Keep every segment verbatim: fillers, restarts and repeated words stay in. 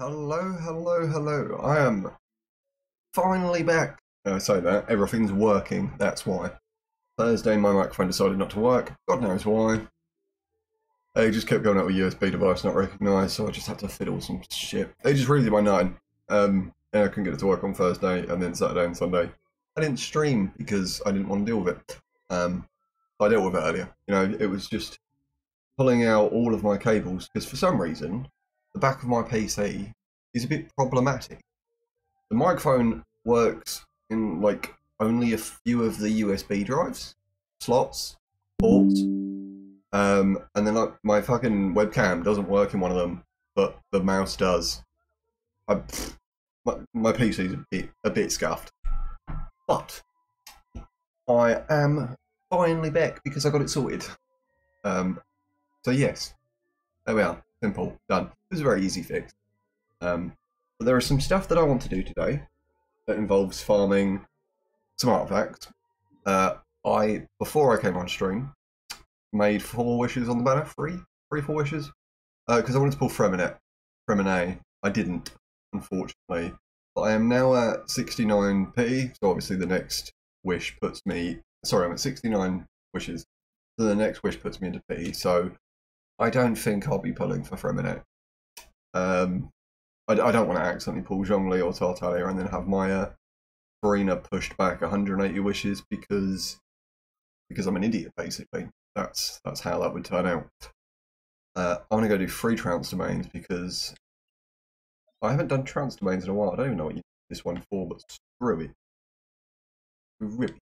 Hello, hello, hello. I am finally back. I say that, everything's working, that's why. Thursday, my microphone decided not to work. God knows why. It just kept going out with a U S B device not recognised, so I just had to fiddle some shit. They just really did my nine. Um, and I couldn't get it to work on Thursday, and then Saturday and Sunday. I didn't stream because I didn't want to deal with it. Um, I dealt with it earlier. You know, it was just pulling out all of my cables, because for some reason, the back of my P C is a bit problematic. The microphone works in like only a few of the U S B drives, slots, ports, um, and then like, my fucking webcam doesn't work in one of them, but the mouse does. I, my, my P C's a bit, a bit scuffed, but I am finally back because I got it sorted. Um, so yes, there we are, simple, done. It was a very easy fix. Um, but there is some stuff that I want to do today that involves farming some artifacts. Uh, I, before I came on stream, made four wishes on the banner, three, three, four wishes, because uh, I wanted to pull Freminate, Fremine. I didn't, unfortunately. But I am now at sixty-nine P, so obviously the next wish puts me, sorry, I'm at sixty-nine wishes, so the next wish puts me into P, so I don't think I'll be pulling for Freminate. Um, I, I don't want to accidentally pull Zhongli or Tartaglia and then have my uh, Farina pushed back one hundred eighty wishes because because I'm an idiot, basically. That's that's how that would turn out. Uh, I'm going to go do three trounce domains because I haven't done trounce domains in a while. I don't even know what you use this one for, but screw it. Screw it.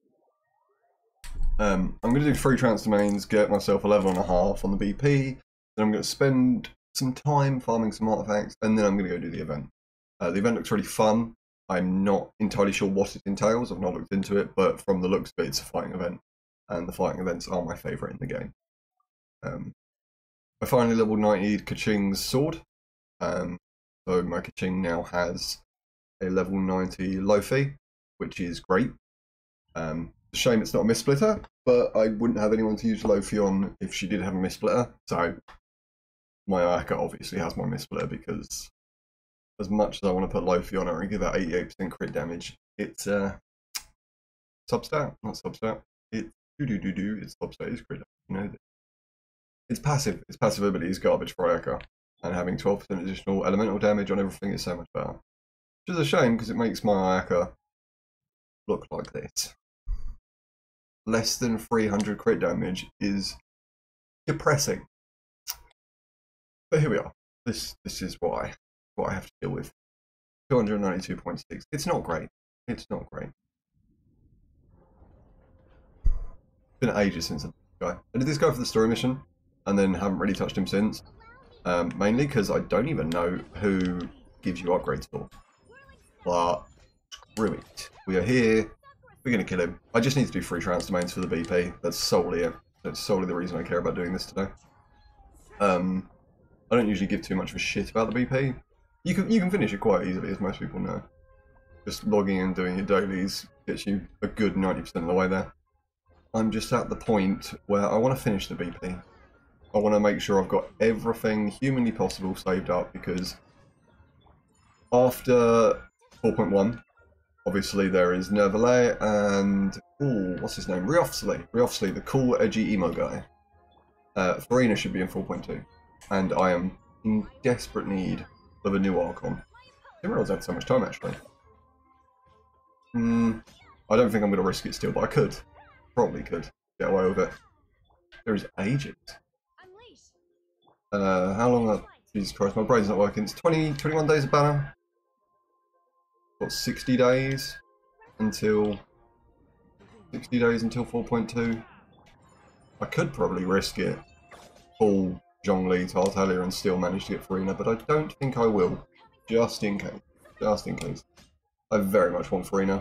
Um, I'm going to do three trounce domains, get myself a level and a half on the B P, then I'm going to spend some time farming some artifacts, and then I'm going to go do the event. Uh, the event looks really fun. I'm not entirely sure what it entails. I've not looked into it, but from the looks of it, it's a fighting event, and the fighting events are my favourite in the game. Um, I finally leveled ninety Kaching's sword, um, so my Kaching now has a level ninety Lofi, which is great. Um, it's a shame it's not a Mist-Splitter, but I wouldn't have anyone to use Lofi on if she did have a Mist-Splitter, so my Ayaka obviously has my Mist-Splitter because as much as I want to put Lofi on her and give her eighty-eight percent crit damage, it's uh, substat, not substat. It's do do do do. It's substat. It's crit. You know, it's passive. Its passive ability is garbage for Ayaka, and having twelve percent additional elemental damage on everything is so much better. Which is a shame because it makes my Ayaka look like this. Less than three hundred crit damage is depressing. But here we are. This this is why what I have to deal with. two hundred ninety-two point six. It's not great. It's not great. It's been ages since I did this guy. I did this guy for the story mission, and then haven't really touched him since. Um, mainly because I don't even know who gives you upgrades for. But screw it. We are here. We're going to kill him. I just need to do three trounce domains for the B P. That's solely it. That's solely the reason I care about doing this today. Um, I don't usually give too much of a shit about the B P. You can you can finish it quite easily, as most people know. Just logging in, doing your dailies gets you a good ninety percent of the way there. I'm just at the point where I want to finish the B P. I want to make sure I've got everything humanly possible saved up, because after four point one, obviously there is Nervalet and, ooh, what's his name? Riofsley. Riofsley, the cool, edgy emo guy. Uh, Farina should be in four point two, and I am in desperate need of a new Archon. I didn't realize I had so much time, actually. Hmm, I don't think I'm going to risk it still, but I could. Probably could get away with it. There is ages. Uh, how long? Are, Jesus Christ, my brain's not working. It's twenty, twenty-one days of banner. What, sixty days until sixty days until four point two. I could probably risk it, pull Zhongli, Tartaglia, and still manage to get Farina, but I don't think I will. Just in case. Just in case. I very much want Farina.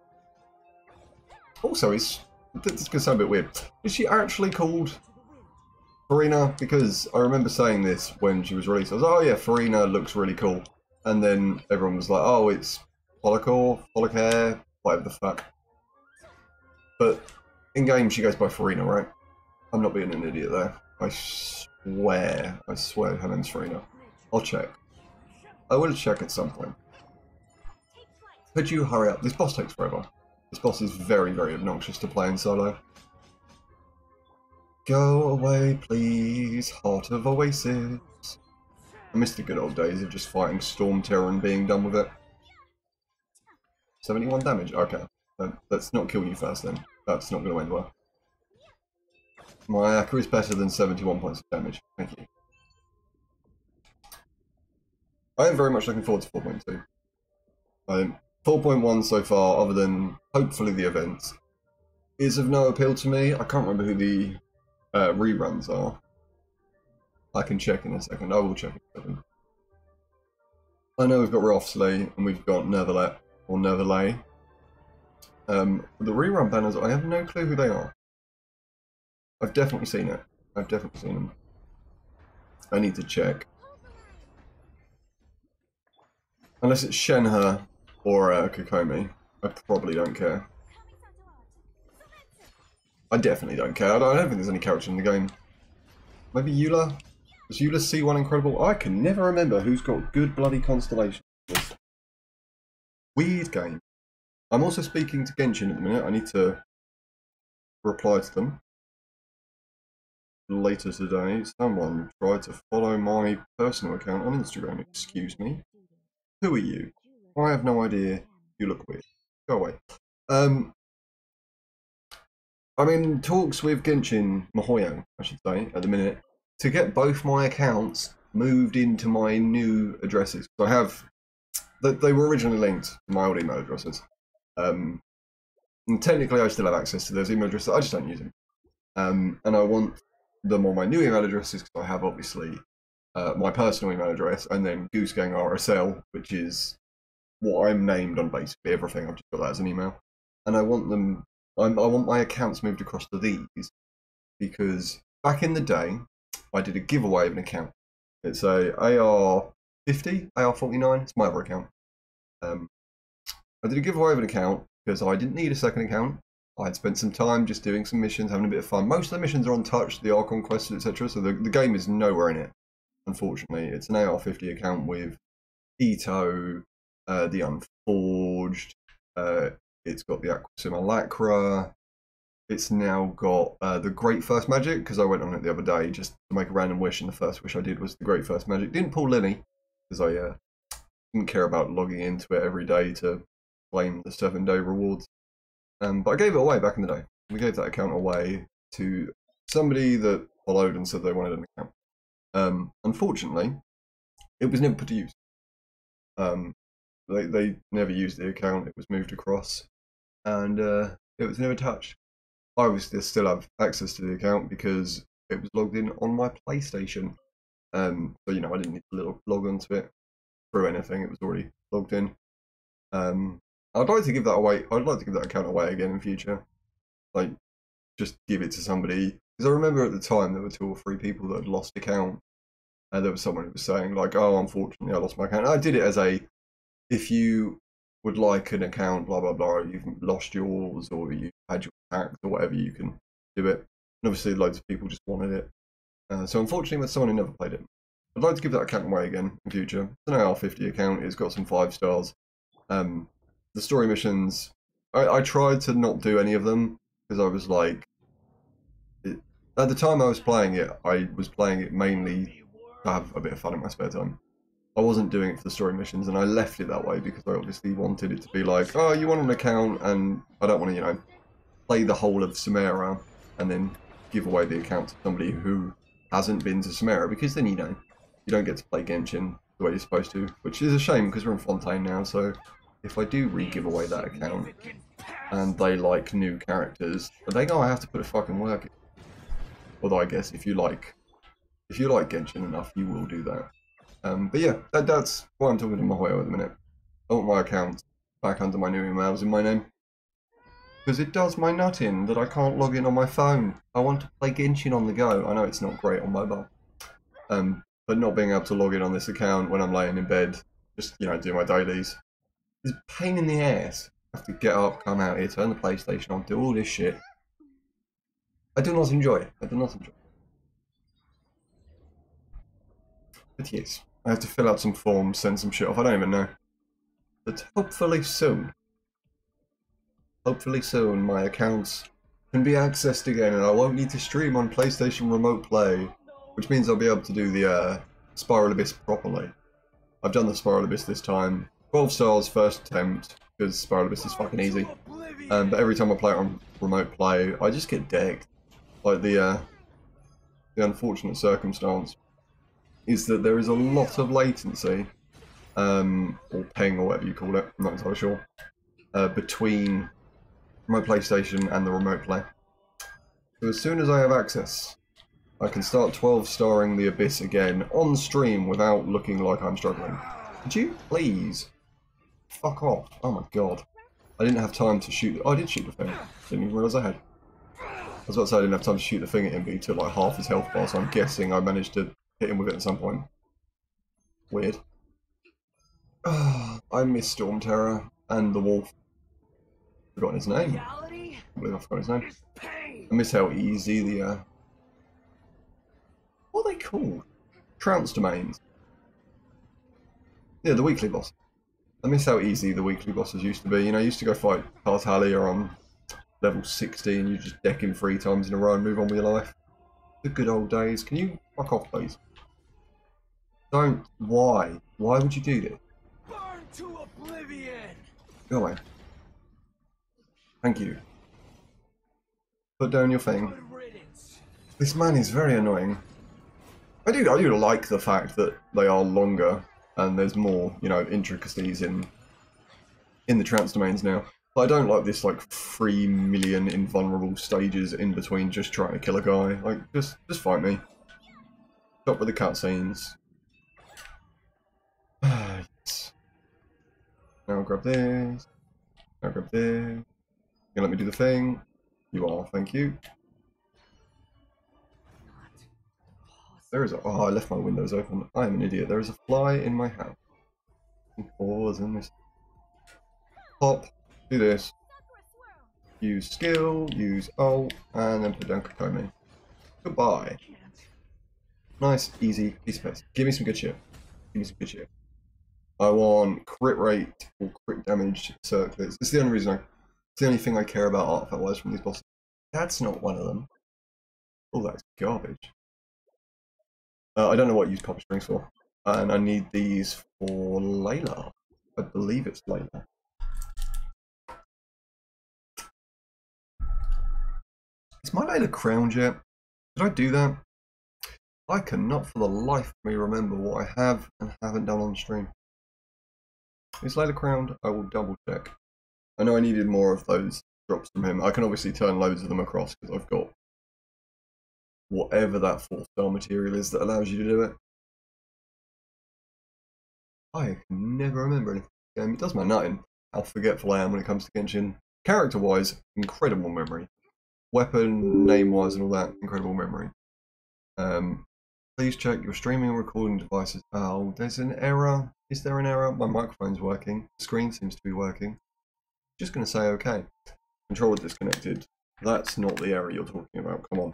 Also, it's this is going to sound a bit weird. Is she actually called Farina? Because I remember saying this when she was released. I was like, oh yeah, Farina looks really cool. And then everyone was like, oh, it's Follicle, Follicaire, whatever the fuck. But in game, she goes by Farina, right? I'm not being an idiot there. I swear, I swear her name's Farina. I'll check. I will check at some point. Could you hurry up? This boss takes forever. This boss is very, very obnoxious to play in solo. Go away, please, Heart of Oasis. I miss the good old days of just fighting Storm Terror and being done with it. seventy-one damage? Okay. Let's not kill you first then. That's not going to end well. My Akka is better than seventy-one points of damage. Thank you. I am very much looking forward to four point two. Um, four point one so far, other than hopefully the events, is of no appeal to me. I can't remember who the uh, reruns are. I can check in a second. I will check in a second. I know we've got Rofsley and we've got Netherlet or Netherlay. Um, the rerun banners, I have no clue who they are. I've definitely seen it. I've definitely seen them. I need to check. Unless it's Shenhe or uh, Kokomi, I probably don't care. I definitely don't care. I don't, I don't think there's any character in the game. Maybe Eula? Does Eula C one Incredible? I can never remember who's got good bloody constellations. Weird game. I'm also speaking to Genshin at the minute. I need to reply to them. Later today, someone tried to follow my personal account on Instagram. Excuse me. Who are you? I have no idea. You look weird. Go away. Um, I'm in talks with Genshin, Mihoyo, I should say, at the minute, to get both my accounts moved into my new addresses. So I have, they, they were originally linked to my old email addresses. Um, and technically I still have access to those email addresses, I just don't use them. Um, and I want them on my new email addresses because I have obviously uh, my personal email address and then Goosegang R S L, which is what I'm named on basically everything. I've just got that as an email. And I want them, I'm, I want my accounts moved across to these because back in the day, I did a giveaway of an account. It's a A R fifty, A R forty-nine, it's my other account. Um, I did a giveaway of an account because I didn't need a second account. I had spent some time just doing some missions, having a bit of fun. Most of the missions are untouched, the Archon quests, et cetera. So the, the game is nowhere in it, unfortunately. It's an A R fifty account with Ito, uh, the Unforged, uh, it's got the Aqua Simulacra, it's now got uh, the Great First Magic, because I went on it the other day just to make a random wish, and the first wish I did was the Great First Magic. Didn't pull Lily, because I uh, didn't care about logging into it every day to claim the seven day rewards. Um, but I gave it away back in the day. We gave that account away to somebody that followed and said they wanted an account. Um, unfortunately, it was never put to use. Um, they, they never used the account, it was moved across, and uh, it was never touched. I obviously still have access to the account because it was logged in on my PlayStation. Um, so, you know, I didn't need to log onto it through anything, it was already logged in. Um, I'd like to give that away, I'd like to give that account away again in future. Like, just give it to somebody. Because I remember at the time there were two or three people that had lost account. And there was someone who was saying, like, oh, unfortunately I lost my account. And I did it as a, if you would like an account, blah, blah, blah, you've lost yours or you had your hacked or whatever, you can do it. And obviously loads of people just wanted it. Uh, so unfortunately with someone who never played it. I'd like to give that account away again in future. It's an A R fifty account, it's got some five stars. Um, the story missions, I, I tried to not do any of them because I was like, it, at the time I was playing it, I was playing it mainly to have a bit of fun in my spare time. I wasn't doing it for the story missions, and I left it that way because I obviously wanted it to be like, oh, you want an account, and I don't want to, you know, play the whole of Samara and then give away the account to somebody who hasn't been to Samara, because then, you know, you don't get to play Genshin the way you're supposed to, which is a shame because we're in Fontaine now, so if I do re-give away that account and they like new characters, they go, I have to put a fucking work in. Although I guess if you like, if you like Genshin enough, you will do that. Um, but yeah, that, that's why I'm talking to Mihoyo at the minute. I want my account back under my new emails in my name. Because it does my nut in that I can't log in on my phone. I want to play Genshin on the go. I know it's not great on mobile. Um, but not being able to log in on this account when I'm laying in bed, just, you know, do my dailies, is a pain in the ass. I have to get up, come out here, turn the PlayStation on, do all this shit. I do not enjoy it. I do not enjoy it. But yes. I have to fill out some forms, send some shit off. I don't even know. But hopefully soon, hopefully soon, my accounts can be accessed again, and I won't need to stream on PlayStation Remote Play, which means I'll be able to do the uh, Spiral Abyss properly. I've done the Spiral Abyss this time. twelve stars first attempt, because Spiral Abyss is fucking easy. Um, but every time I play it on Remote Play, I just get decked. Like the uh, the unfortunate circumstance is that there is a lot of latency, um, or ping or whatever you call it, I'm not entirely sure, uh, between my PlayStation and the Remote Play. So as soon as I have access, I can start twelve starring the Abyss again on stream without looking like I'm struggling. Could you please fuck off? Oh my god. I didn't have time to shoot. Oh, I did shoot the thing. Didn't even realise I had. I was about to say I didn't have time to shoot the thing at him, but he took like half his health bar, so I'm guessing I managed to hit him with it at some point. Weird. Oh, I miss Storm Terror and the Wolf. I've forgotten his name. I believe I forgot his name. I miss how easy the uh, what are they called? Trounce domains. Yeah, the weekly boss. I miss how easy the weekly bosses used to be. You know, I used to go fight Tartaglia on level sixty and you just deck him three times in a row and move on with your life. The good old days. Can you fuck off, please? Don't. Why? Why would you do this? Burn to oblivion. Go away. Thank you. Put down your thing. This man is very annoying. I do, I do like the fact that they are longer and there's more, you know, intricacies in in the trance domains now. But I don't like this like three million invulnerable stages in between just trying to kill a guy. Like, just just fight me. Stop with the cutscenes. Yes. Now I'll grab this. Now I'll grab this. You gonna let me do the thing? You are, thank you. There is a. Oh, I left my windows open. I am an idiot. There is a fly in my house. Pause in this. Pop. Do this. Use skill. Use ult. And then put down Kokomi. Goodbye. Nice, easy piece of piss. Give me some good shit. Give me some good shit. I want crit rate or crit damage circlets. It's the only reason I. It's the only thing I care about artifact-wise from these bosses. That's not one of them. Oh, that's garbage. Uh, I don't know what I use copper strings for. And I need these for Layla. I believe it's Layla. Is my Layla crowned yet? Did I do that? I cannot for the life of me remember what I have and haven't done on stream. Is Layla crowned? I will double check. I know I needed more of those drops from him. I can obviously turn loads of them across because I've got whatever that four star material is that allows you to do it. I can never remember anything. Um, it does my nutting how forgetful I am when it comes to Genshin. Character-wise, incredible memory. Weapon, name-wise and all that, incredible memory. Um, please check your streaming and recording devices. Oh, there's an error. Is there an error? My microphone's working. The screen seems to be working. Just going to say okay. Controller disconnected. That's not the error you're talking about. Come on.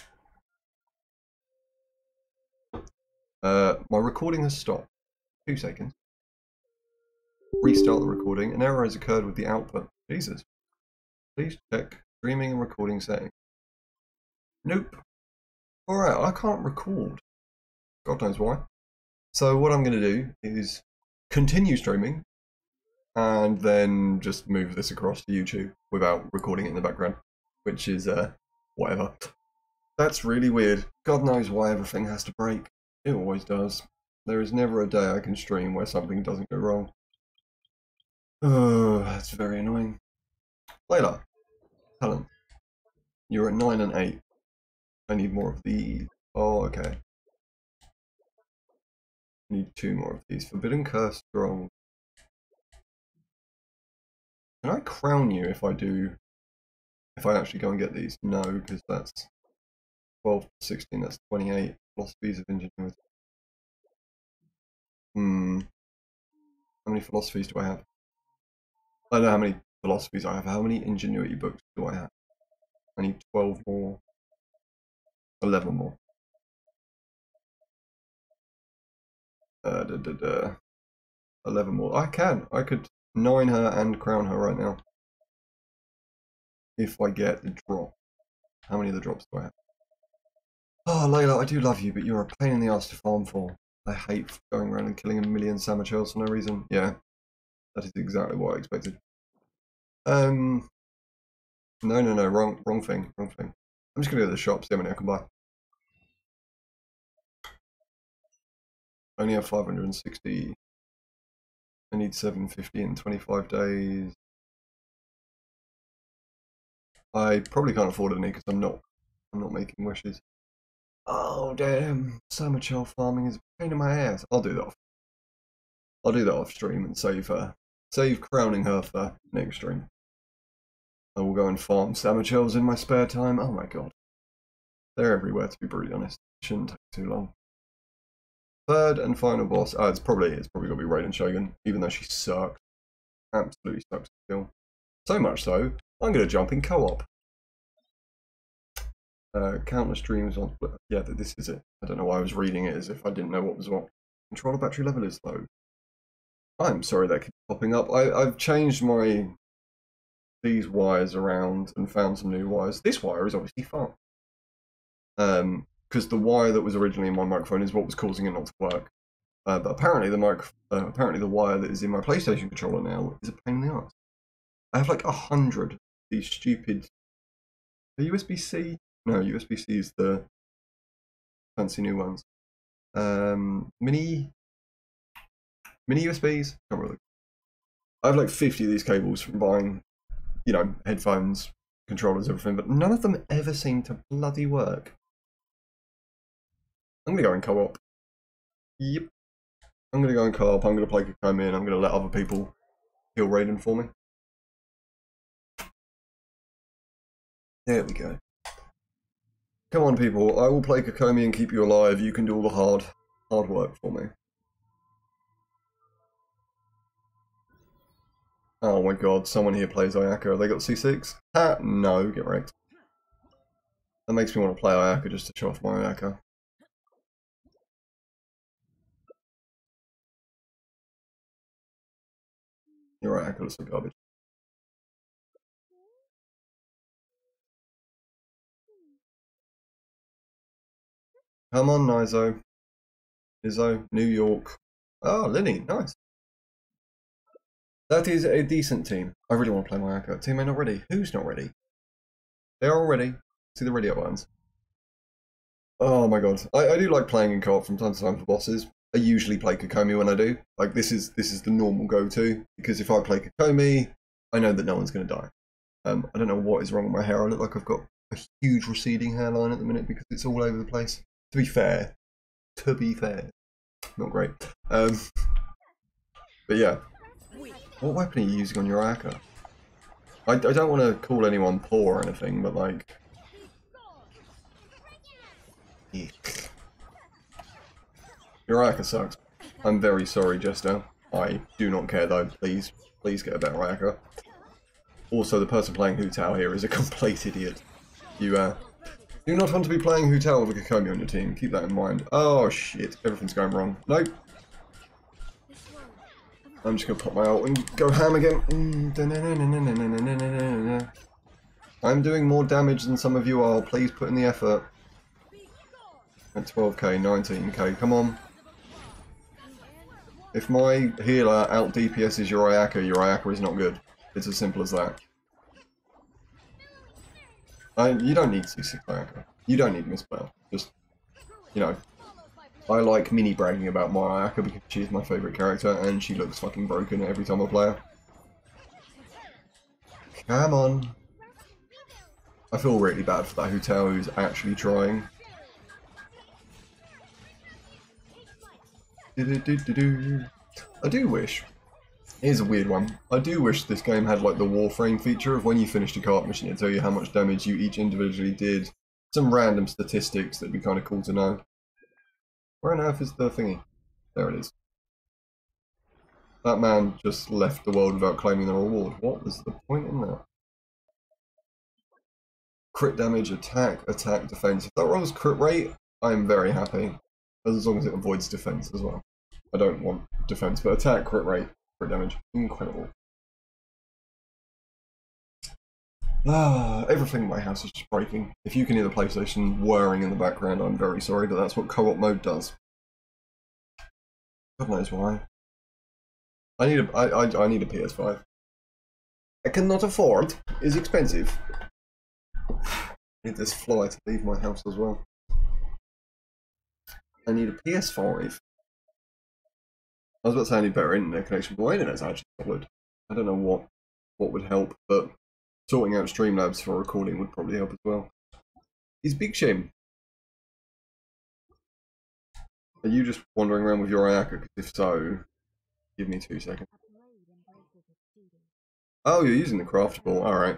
Uh, my recording has stopped. Two seconds. Restart the recording. An error has occurred with the output. Jesus. Please check streaming and recording settings. Nope. Alright, I can't record. God knows why. So what I'm going to do is continue streaming and then just move this across to YouTube without recording it in the background, which is uh, whatever. That's really weird. God knows why everything has to break. It always does. There is never a day I can stream where something doesn't go wrong. Oh, that's very annoying. Layla, Helen, you're at nine and eight. I need more of these. Oh, okay. I need two more of these. Forbidden Curse Scroll. Can I crown you if I do, if I actually go and get these? No, because that's twelve, sixteen, that's twenty-eight. Philosophies of Ingenuity. Hmm. How many philosophies do I have? I don't know how many philosophies I have. How many Ingenuity books do I have? I need twelve more. eleven more. Uh, da, da, da. eleven more. I can. I could nine her and crown her right now. If I get the drop. How many of the drops do I have? Oh, Layla, I do love you, but you're a pain in the ass to farm for. I hate going around and killing a million Samochels for no reason. Yeah, that is exactly what I expected. Um, no, no, no, wrong, wrong thing, wrong thing. I'm just gonna go to the shop, see how many I can buy. I only have five hundred sixty. I need seven hundred fifty in twenty-five days. I probably can't afford any because I'm not, I'm not making wishes. Oh damn, Samochel farming is a pain in my ass. I'll do that off. I'll do that off stream and save her, save crowning her for next stream. I will go and farm Samochels in my spare time. Oh my god, they're everywhere. To be brutally honest, it shouldn't take too long. Third and final boss. Oh, it's probably it's probably gonna be Raiden Shogun, even though she sucks. Absolutely sucks to kill. So much so, I'm gonna jump in co-op. Uh, countless dreams on. Yeah, this is it. I don't know why I was reading it as if I didn't know what was what. Controller battery level is low. I'm sorry that keeps popping up. I, I've changed my these wires around and found some new wires. This wire is obviously fine. Um, because the wire that was originally in my microphone is what was causing it not to work. Uh, but apparently the mic, uh, apparently the wire that is in my PlayStation controller now is a pain in the ass. I have like a hundred of these stupid. The U S B C? No, U S B C is the fancy new ones. Um, mini, mini U S Bs. Can't really. I have like fifty of these cables from buying, you know, headphones, controllers, everything, but none of them ever seem to bloody work. I'm gonna go in co-op. Yep. I'm gonna go in co-op. I'm gonna play Kokomi, and I'm gonna let other people kill Raiden for me. There we go. Come on, people. I will play Kokomi and keep you alive. You can do all the hard, hard work for me. Oh my god, someone here plays Ayaka. They got C six? Ha! No, get wrecked. That makes me want to play Ayaka just to show off my Ayaka. Your Ayaka looks like garbage. Come on, Nizo. Izzo, New York. Oh, Linny, nice. That is a decent team. I really want to play my Ayaka. Team ain't not ready. Who's not ready? They're all ready. See the ready up ones. Oh my god. I, I do like playing in co-op from time to time for bosses. I usually play Kokomi when I do. Like this is this is the normal go-to, because if I play Kokomi, I know that no one's gonna die. Um, I don't know what is wrong with my hair. I look like I've got a huge receding hairline at the minute because it's all over the place. To be fair. To be fair. Not great. Um, but yeah. What weapon are you using on your Ayaka? I, I don't want to call anyone poor or anything, but like... Eek. Your Ayaka sucks. I'm very sorry, Jester. I do not care though. Please, please get a better Ayaka. Also, the person playing Hu Tao here is a complete idiot. You uh, do not want to be playing Hu Tao with a Kokomi on your team. Keep that in mind. Oh shit, everything's going wrong. Nope. I'm just gonna pop my ult and go ham again. I'm doing more damage than some of you are. Please put in the effort. At twelve K, nineteen K, come on. If my healer out D P S's your Ayaka, your Ayaka is not good. It's as simple as that. I, you don't need C six Ayaka. You don't need Misspell. Just, you know, I like mini bragging about my Ayaka because she is my favourite character and she looks fucking broken every time I play her. Come on. I feel really bad for that Hu Tao who's actually trying. I do wish, here's a weird one, I do wish this game had like the Warframe feature of when you finished a co-op mission it'd tell you how much damage you each individually did. Some random statistics that'd be kind of cool to know. Where on earth is the thingy? There it is. That man just left the world without claiming the reward. What was the point in that? Crit damage, attack, attack, defense. If that rolls crit rate, I'm very happy. As long as it avoids defense as well. I don't want defense, but attack, crit rate, crit damage. Incredible. Ah, everything in my house is just breaking. If you can hear the PlayStation whirring in the background, I'm very sorry, but that's what co-op mode does. God knows why. I need a, I, I, I need a P S five. I cannot afford. It's expensive. I need this fly to leave my house as well. I need a P S five. I was about to say I need better internet connection, but my internet's actually solid. I don't know what what would help, but sorting out Streamlabs for recording would probably help as well. Is Big Shim? Are you just wandering around with your Ayaka? Because if so, give me two seconds. Oh, you're using the craftable. Alright.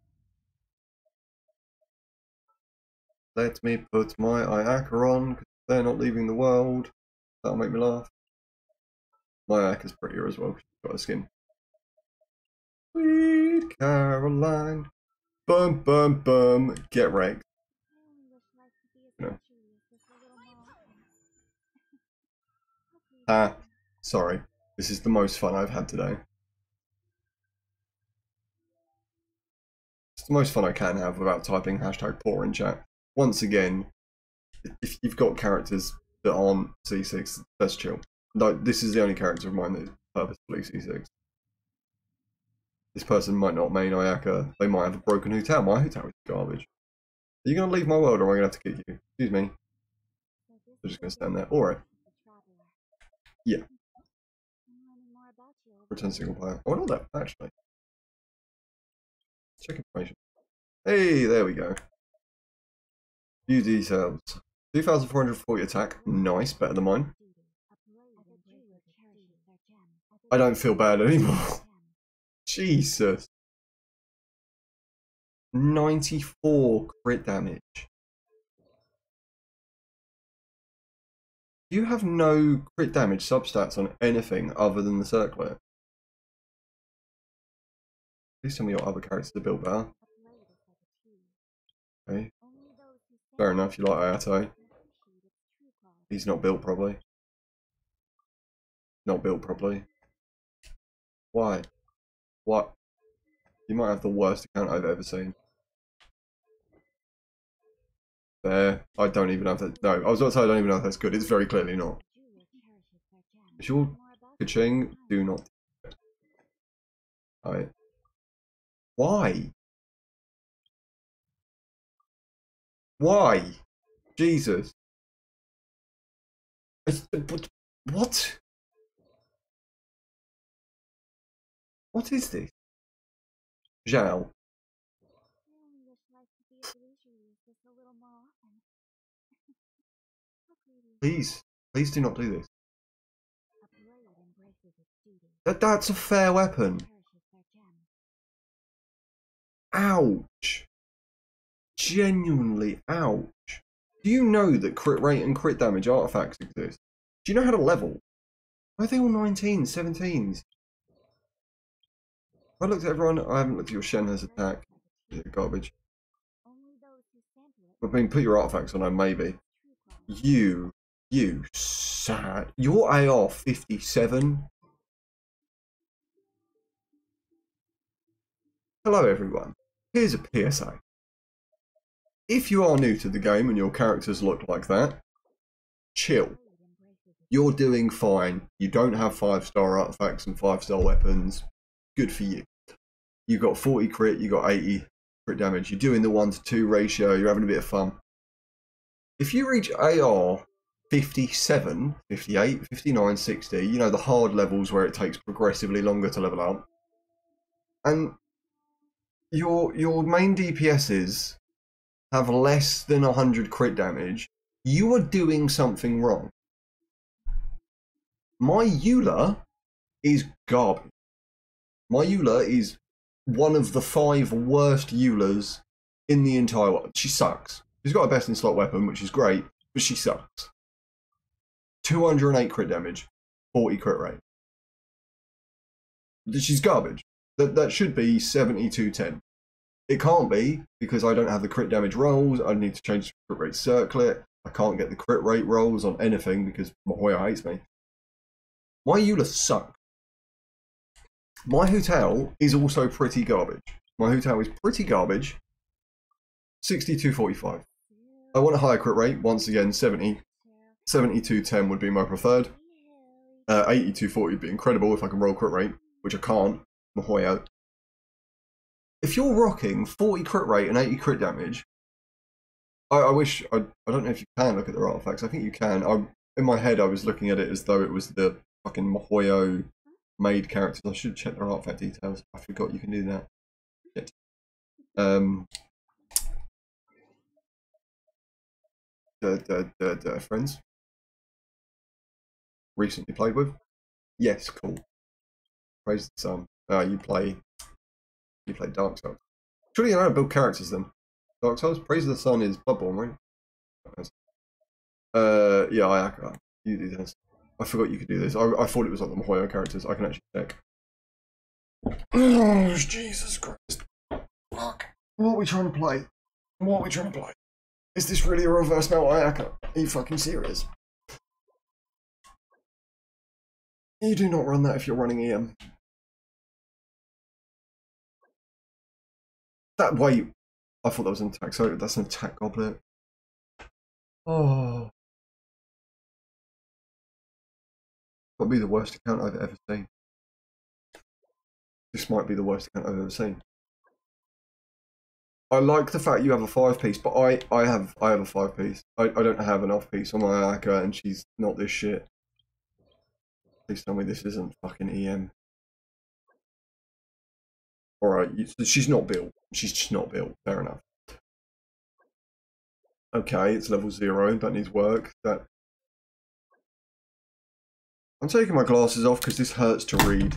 Let me put my Ayaka on, because they're not leaving the world. That'll make me laugh. My Ayaka's prettier as well, because she's got a skin. Sweet Caroline. Boom, boom, boom. Get wrecked. No. Ah, sorry. This is the most fun I've had today. It's the most fun I can have without typing hashtag poor in chat. Once again, if you've got characters that aren't C six, that's chill. No, this is the only character of mine that is purposefully C six. This person might not main Ayaka, they might have a broken Hu-Tao. My Hu-Tao is garbage. Are you going to leave my world or am I going to have to kick you? Excuse me. They're just going to stand there. Alright. Yeah. Return single player. I wonder what that actually. Check information. Hey, there we go. View details. two thousand four hundred forty attack. Nice, better than mine. I don't feel bad anymore. Jesus. ninety-four crit damage. You have no crit damage substats on anything other than the circlet. Please tell me your other characters are built better. Okay. Fair enough, you like Ayato. He's not built properly. Not built properly. Why? What? You might have the worst account I've ever seen. There. I don't even know if that. No, I was about to say I don't even know if that's good. It's very clearly not. Visual Kaching, do not. Alright. Why? Why? Jesus. It's, what? What is this? Zhao. Please, please do not do this. That, that's a fair weapon. Ouch. Genuinely ouch. Do you know that crit rate and crit damage artifacts exist? Do you know how to level? Why are they all nineteens, seventeens? I looked at everyone, I haven't looked at your Shenhe's attack. Yeah, garbage. I mean, put your artifacts on her, maybe. You, you sad. Your A R fifty-seven? Hello everyone, here's a P S A. If you are new to the game and your characters look like that, chill. You're doing fine. You don't have five star artifacts and five star weapons. Good for you. You got forty crit, you got eighty crit damage. You're doing the one to two ratio, you're having a bit of fun. If you reach A R fifty-seven, fifty-eight, fifty-nine, sixty, you know, the hard levels where it takes progressively longer to level up, and your your main D P Ss have less than one hundred crit damage, you are doing something wrong. My Eula is garbage. My Eula is one of the five worst Eulas in the entire world. She sucks. She's got a best in slot weapon, which is great, but she sucks. two hundred eight crit damage, forty crit rate. She's garbage. That that should be seventy-two ten. It can't be, because I don't have the crit damage rolls. I need to change the crit rate circlet. I can't get the crit rate rolls on anything because Mihoyo hates me. My Eula suck. My hotel is also pretty garbage. My hotel is pretty garbage. sixty-two forty-five. I want a higher crit rate. Once again, seventy. seventy-two ten would be my preferred. Uh, eighty-two forty would be incredible if I can roll crit rate, which I can't. Mihoyo. If you're rocking forty crit rate and eighty crit damage, I, I wish, I, I don't know if you can look at the artifacts. I think you can. I, in my head, I was looking at it as though it was the fucking Mihoyo made characters. I should check their artifact details. I forgot you can do that. Shit. Um, duh, duh, duh, duh, friends. Recently played with? Yes, cool. Praise the sun. Uh, you play, you play Dark Souls. Surely you know how to build characters then. Dark Souls? Praise the Sun is Bloodborne, right? Uh, yeah, I, I you do this. I forgot you could do this. I, I thought it was like the Mihoyo characters. I can actually check. Oh, Jesus Christ. Fuck. What are we trying to play? What are we trying to play? Is this really a reverse melt Ayaka? Are you fucking serious? You do not run that if you're running E M. That wait. I thought that was an attack. So that's an attack goblet. Oh. That'd be the worst account I've ever seen. This might be the worst account I've ever seen. I like the fact you have a five piece, but I, I have I have a five piece. I, I don't have an off piece on my Ayaka, and she's not this shit. Please tell me this isn't fucking E M. Alright, she's not built. She's just not built. Fair enough. Okay, it's level zero. That needs work. That. I'm taking my glasses off because this hurts to read.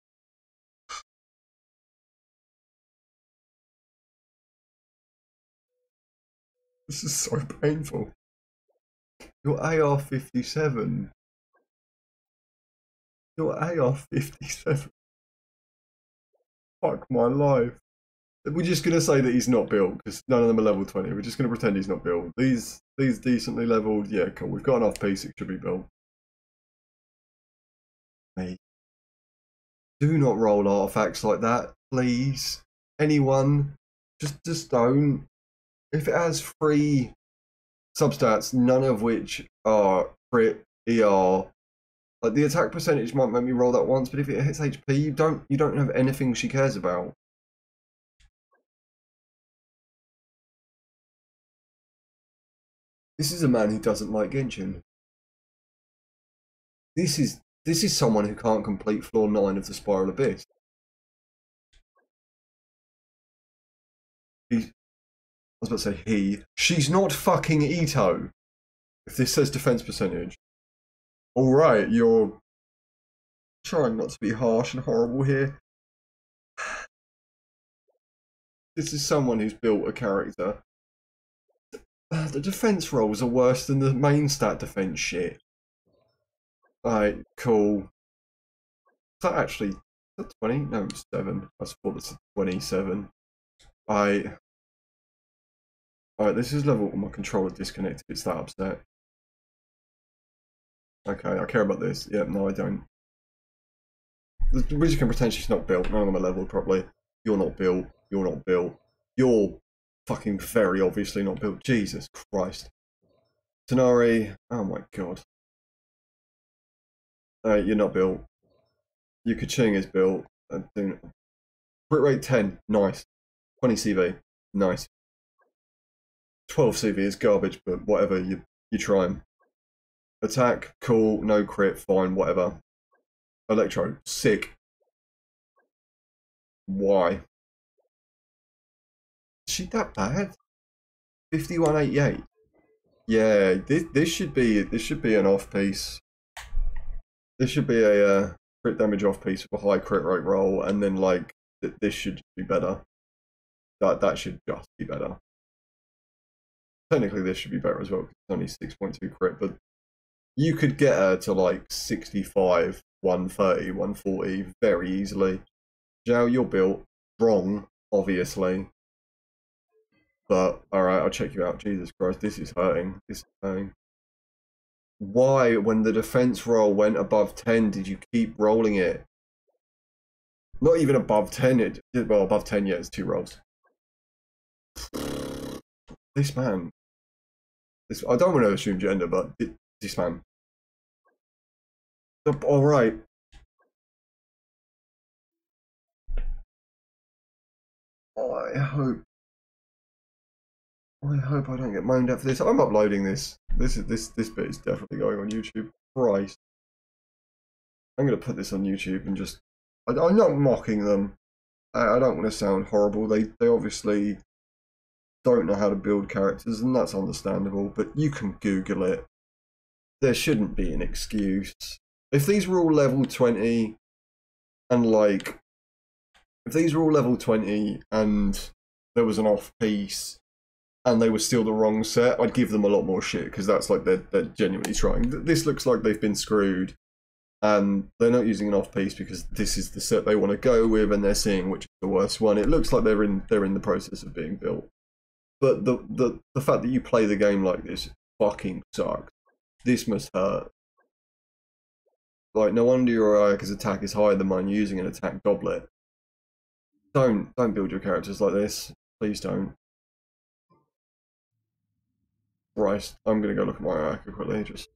This is so painful. Your A R fifty-seven. Your A R fifty-seven. Fuck my life. We're just going to say that he's not built, because none of them are level twenty. We're just going to pretend he's not built. These these decently leveled, yeah, cool. We've got an off piece, it should be built. Hey. Do not roll artifacts like that, please. Anyone, just, just don't. If it has three substats, none of which are crit, E R, like the attack percentage might make me roll that once, but if it hits H P, you don't you don't have anything she cares about. This is a man who doesn't like Genshin. This is this is someone who can't complete floor nine of the Spiral Abyss. He, I was about to say he. She's not fucking Ito. If this says defense percentage. Alright, you're trying not to be harsh and horrible here. This is someone who's built a character. Uh, the defense rolls are worse than the main stat defense shit. Alright, cool. Is that actually is that twenty? No, it's seven. I thought it's twenty-seven. I Alright, this is level my controller disconnected, it's that upset. Okay, I care about this. Yeah, no I don't. The reason can pretend she's not built, none of them are leveled properly. You're not built, you're not built. You're fucking very obviously not built. Jesus Christ. Tanari, oh my god. Alright, you're not built. Your Kaching is built. Crit rate ten, nice. twenty C V, nice. twelve C V is garbage, but whatever, you, you try 'em. Attack, cool, no crit, fine, whatever. Electro, sick. Why? Is she that bad? fifty-one eighty-eight. Yeah, this this should be this should be an off piece. This should be a uh, crit damage off piece with a high crit rate roll, and then like th this should be better. That that should just be better. Technically, this should be better as well because it's only six point two crit, but you could get her to like sixty-five, one thirty, one forty very easily. Zhao, you're built wrong, obviously. But alright, I'll check you out. Jesus Christ, this is hurting. This is hurting. Why, when the defense roll went above ten, did you keep rolling it? Not even above ten, it did well above ten, yeah, it's two rolls. This man. This, I don't want to assume gender, but it, this man. Alright. I hope. I hope I don't get moaned at for this. I'm uploading this. This is this this bit is definitely going on YouTube. Christ. I'm gonna put this on YouTube and just. I, I'm not mocking them. I, I don't want to sound horrible. They they obviously don't know how to build characters, and that's understandable. But you can Google it. There shouldn't be an excuse. If these were all level twenty, and like, if these were all level twenty and there was an off piece, and they were still the wrong set, I'd give them a lot more shit, because that's like they're, they're genuinely trying. This looks like they've been screwed, and they're not using an off piece because this is the set they want to go with, and they're seeing which is the worst one. It looks like they're in they're in the process of being built. But the the the fact that you play the game like this fucking sucks. This must hurt. Like, no wonder your Ayaka's attack is higher than mine using an attack goblet. Don't don't build your characters like this. Please don't. Right, I'm gonna go look at my Ayaka quickly. Just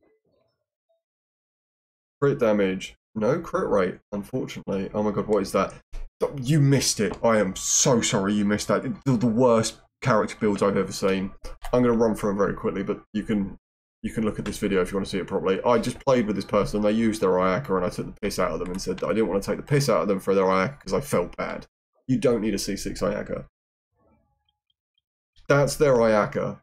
crit damage. No crit rate, unfortunately. Oh my god, what is that? You missed it. I am so sorry you missed that. The, the worst character builds I've ever seen. I'm gonna run through them very quickly, but you can you can look at this video if you want to see it properly. I just played with this person, and they used their Ayaka, and I took the piss out of them and said that I didn't want to take the piss out of them for their Ayaka because I felt bad. You don't need a C six Ayaka. That's their Ayaka.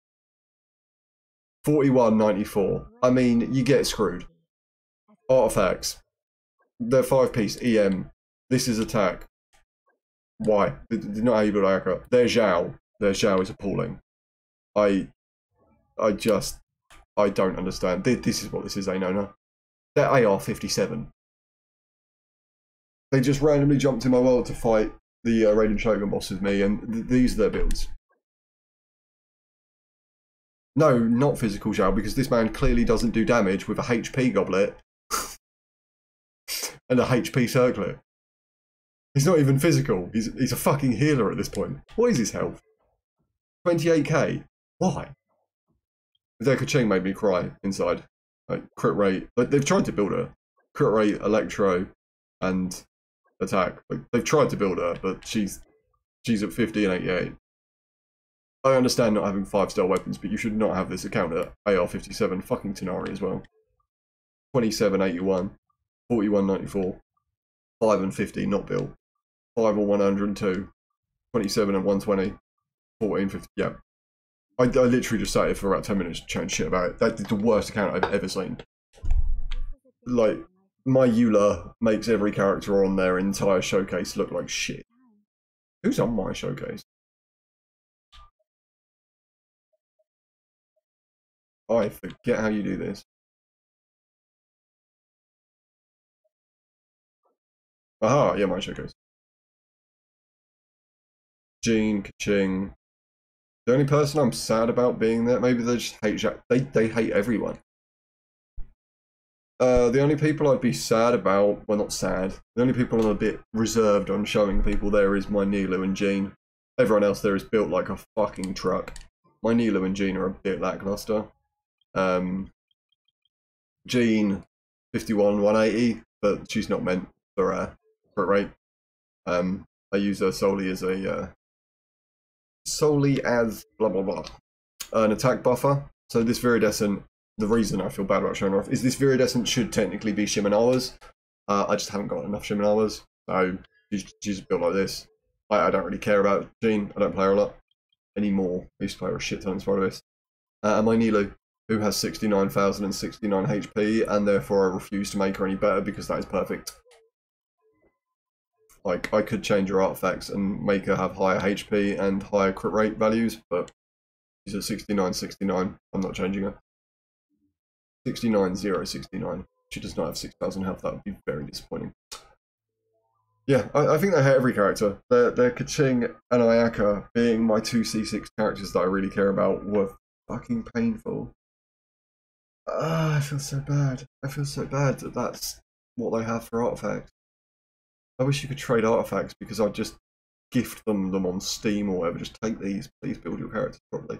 forty-one ninety-four. I mean, you get screwed. Artifacts. They're five piece E M. This is attack. Why? This is not how you build Ayaka. Their Zhao. Their Zhao is appalling. I I just I don't understand. This is what this is, Ainona. They're A R fifty-seven. They just randomly jumped in my world to fight the uh, Raiden Shogun boss with me, and th these are their builds. No, not physical Zhao, because this man clearly doesn't do damage with a H P goblet and a H P circlet. He's not even physical. He's he's a fucking healer at this point. What is his health? twenty-eight K. Why? Their Kaching made me cry inside. Like, crit rate. Like, they've tried to build her. Crit rate, electro, and attack. Like, they've tried to build her, but she's she's at fifty and eighty-eight. I understand not having five star weapons, but you should not have this account at A R fifty-seven. Fucking Tenari as well. twenty-seven eighty-one. forty-one ninety-four. five and fifty, not built. five or one hundred two. twenty-seven and one twenty. fourteen fifty. Yeah. I, I literally just sat here for about ten minutes chatting shit about it. That's the worst account I've ever seen. Like, my Eula makes every character on their entire showcase look like shit. Who's on my showcase? I forget how you do this. Aha, yeah, my showcase. Jean, Kaching. The only person I'm sad about being there, maybe they just hate Jack. They, they hate everyone. Uh, the only people I'd be sad about, well, not sad, the only people I'm a bit reserved on showing people there is my Nilu and Jean. Everyone else there is built like a fucking truck. My Nilu and Jean are a bit lackluster. Um, Jean, fifty-one one eighty, but she's not meant for uh, crit rate. Um, I use her solely as a uh, solely as blah blah blah an attack buffer. So this Viridescent, the reason I feel bad about showing her off is this Viridescent should technically be Shimenawa's. Uh, I just haven't got enough Shimenawa's, so she's, she's built like this. I, I don't really care about Jean. I don't play her a lot anymore. I used to play her a shit ton in Spider-Verse. Uh, and my Nilu, who has sixty-nine thousand and sixty-nine H P, and therefore I refuse to make her any better because that is perfect. Like, I could change her artifacts and make her have higher H P and higher crit rate values, but she's at sixty-nine sixty-nine. I'm not changing her. sixty-nine zero sixty-nine. She does not have six thousand health. That would be very disappointing. Yeah, I, I think they hate every character. They're, they're Kaching and Ayaka being my two C six characters that I really care about were fucking painful. Ah, I feel so bad. I feel so bad that that's what they have for artifacts. I wish you could trade artifacts because I'd just gift them them on Steam or whatever. Just take these, please build your characters properly.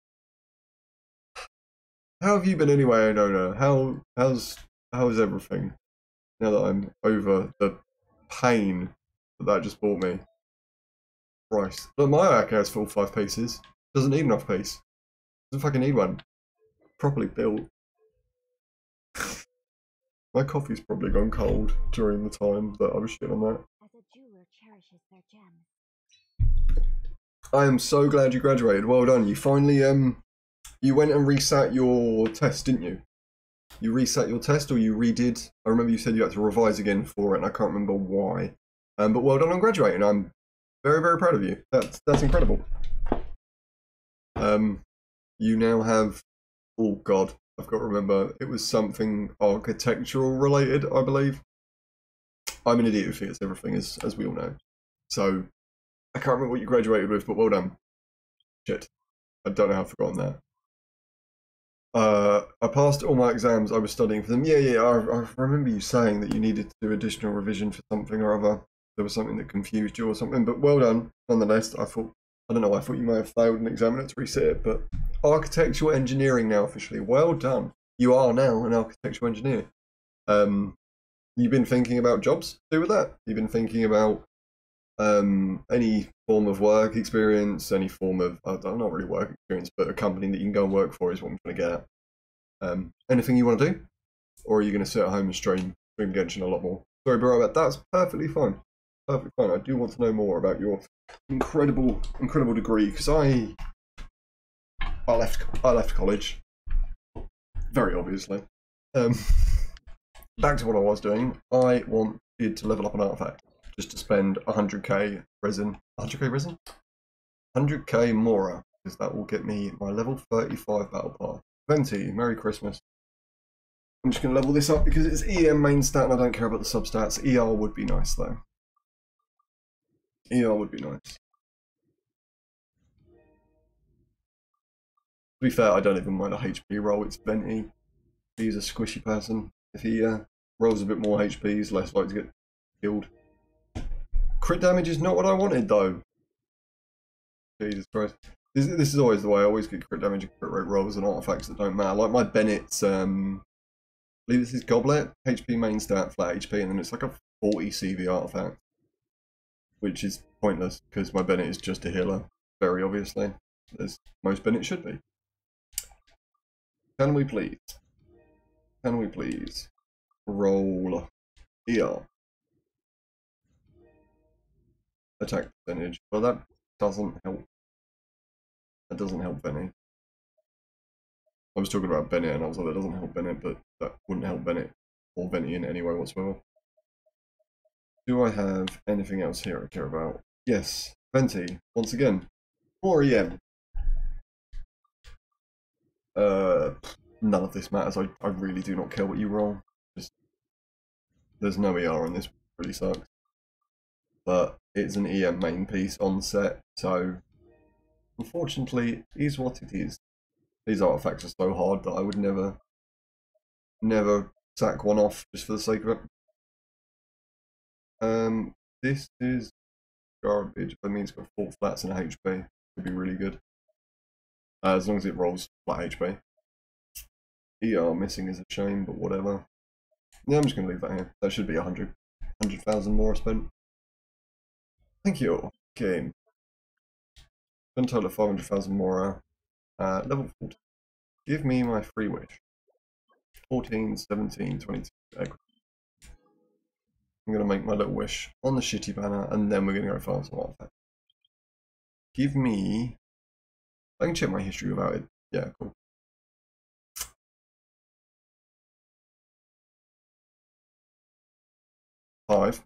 How have you been anyway, Nona? How how's how's everything? Now that I'm over the pain that that just brought me. Christ. Look, my arc has full five pieces. Doesn't need enough piece. Doesn't fucking need one. Properly built. My coffee's probably gone cold during the time that I was shit on that. As a jeweler cherishes their gems. I am so glad you graduated. Well done. You finally um you went and resat your test, didn't you? You resat your test or you redid? I remember you said you had to revise again for it and I can't remember why. Um but well done on graduating. I'm very, very proud of you. That's that's incredible. Um you now have oh god, I've got to remember it was something architectural related, I believe. I'm an idiot who forgets everything as as we all know. So I can't remember what you graduated with, but well done. Shit. I don't know how I've forgotten that. Uh, I passed all my exams. I was studying for them. Yeah, yeah, I, I remember you saying that you needed to do additional revision for something or other. There was something that confused you or something, but well done. Nonetheless, I thought, I don't know, I thought you may have failed an exam and had to reset it, but architectural engineering now officially. Well done. You are now an architectural engineer. Um, you've been thinking about jobs to do with that? You've been thinking about um, any form of work experience, any form of, I don't know, not really work experience, but a company that you can go and work for is what I'm trying to get at. Um, anything you want to do? Or are you going to sit at home and stream, stream Genshin a lot more? Sorry, bro, but that's perfectly fine. Perfectly fine. I do want to know more about your incredible, incredible degree, because I, I left, I left college, very obviously. Um, back to what I was doing. I wanted to level up an artifact. Just to spend one hundred K resin. one hundred K resin? one hundred K Mora, because that will get me my level thirty-five battle pass. Venti, Merry Christmas. I'm just going to level this up because it's E M main stat and I don't care about the substats. E R would be nice though. E R would be nice. To be fair, I don't even mind a H P roll. It's Venti. He's a squishy person. If he uh, rolls a bit more H P, he's less likely to get killed. Crit damage is not what I wanted though. Jesus Christ. This, this is always the way. I always get crit damage and crit rate rolls and artifacts that don't matter. Like my Bennett's, um, I believe this is Goblet, H P main stat, flat H P, and then it's like a forty C V artifact. Which is pointless, because my Bennett is just a healer, very obviously, as most Bennett should be. Can we please, can we please roll E R? Attack percentage. Well, that doesn't help. That doesn't help Bennett. I was talking about Bennett and I was like, that doesn't help Bennett, but that wouldn't help Bennett or Venti in any way whatsoever. Do I have anything else here I care about? Yes, Venti, once again. More E M. Uh, none of this matters. I, I really do not care what you roll. Just, there's no E R on this, really sucks. But it's an E M main piece on set, so unfortunately, it is what it is. These artifacts are so hard that I would never, never sack one off just for the sake of it. Um, this is garbage. I mean, it's got four flats and a H P. Could be really good. Uh, as long as it rolls flat H P. E R missing is a shame, but whatever. Yeah, I'm just going to leave that here. That should be one hundred. one hundred thousand more spent. Thank you. Game. Spend a total of five hundred thousand more. Uh, level fourteen. Give me my free wish. fourteen, seventeen, twenty-two. Egg. I'm going to make my little wish on the shitty banner, and then we're going to go farm some artifacts. Give me... I can check my history without it. Yeah, cool. Five.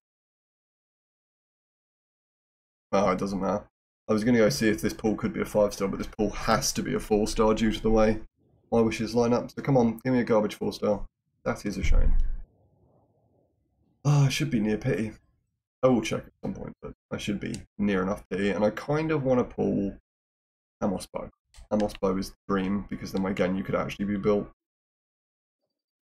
Oh, it doesn't matter. I was going to go see if this pool could be a five star, but this pool has to be a four star due to the way my wishes line up. So come on, give me a garbage four star. That is a shame. Oh, I should be near pity. I will check at some point, but I should be near enough pity. And I kind of want to pull Amos Bow. Amos Bow is the dream, because then my Ganyu could actually be built.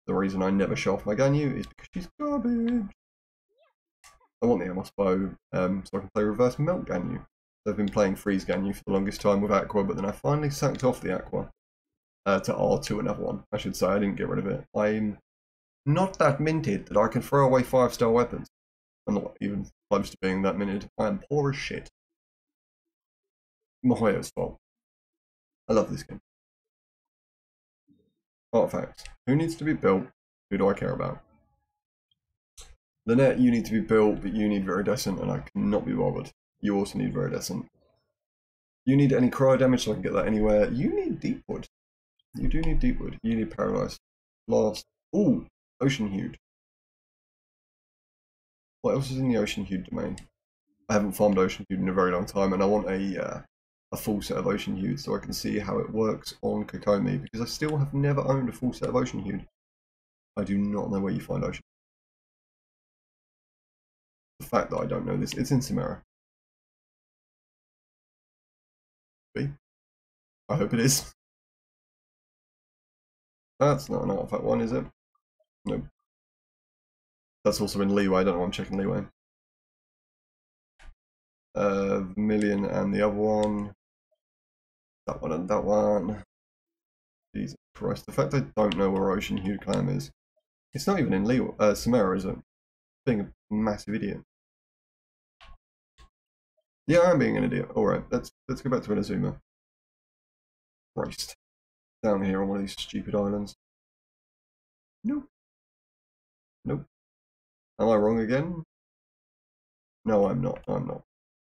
The reason I never show off my Ganyu is because she's garbage. I want the Amos bow um, so I can play reverse melt Ganyu. I've been playing freeze Ganyu for the longest time with Aqua, but then I finally sacked off the Aqua uh, to R two, another one. I should say, I didn't get rid of it. I'm not that minted that I can throw away five star weapons. I'm not even close to being that minted. I am poor as shit. Mihoyo's fault. I love this game. Artifacts. Who needs to be built? Who do I care about? Lynette, you need to be built, but you need Viridescent, and I cannot be bothered. You also need Viridescent. You need any cryo damage, so I can get that anywhere. You need Deepwood. You do need Deepwood. You need Paralyzed. Last. Ooh, Ocean Hued. What else is in the Ocean Hued domain? I haven't farmed Ocean Hued in a very long time, and I want a uh, a full set of Ocean Hued so I can see how it works on Kokomi, because I still have never owned a full set of Ocean Hued. I do not know where you find Ocean. The fact that I don't know this, it's in Samara. B? I hope it is. That's not an artifact one, is it? No. That's also in Leeway, I don't know why I'm checking Leeway. Uh, Million and the other one. That one and that one. Jesus Christ, the fact I don't know where Ocean Hued Clam is. It's not even in Leeway, uh, Samara, is it? Being a massive idiot. Yeah, I am being an idiot. Alright, let's let's go back to Inazuma. Christ. Down here on one of these stupid islands. Nope. Nope. Am I wrong again? No, I'm not. I'm not.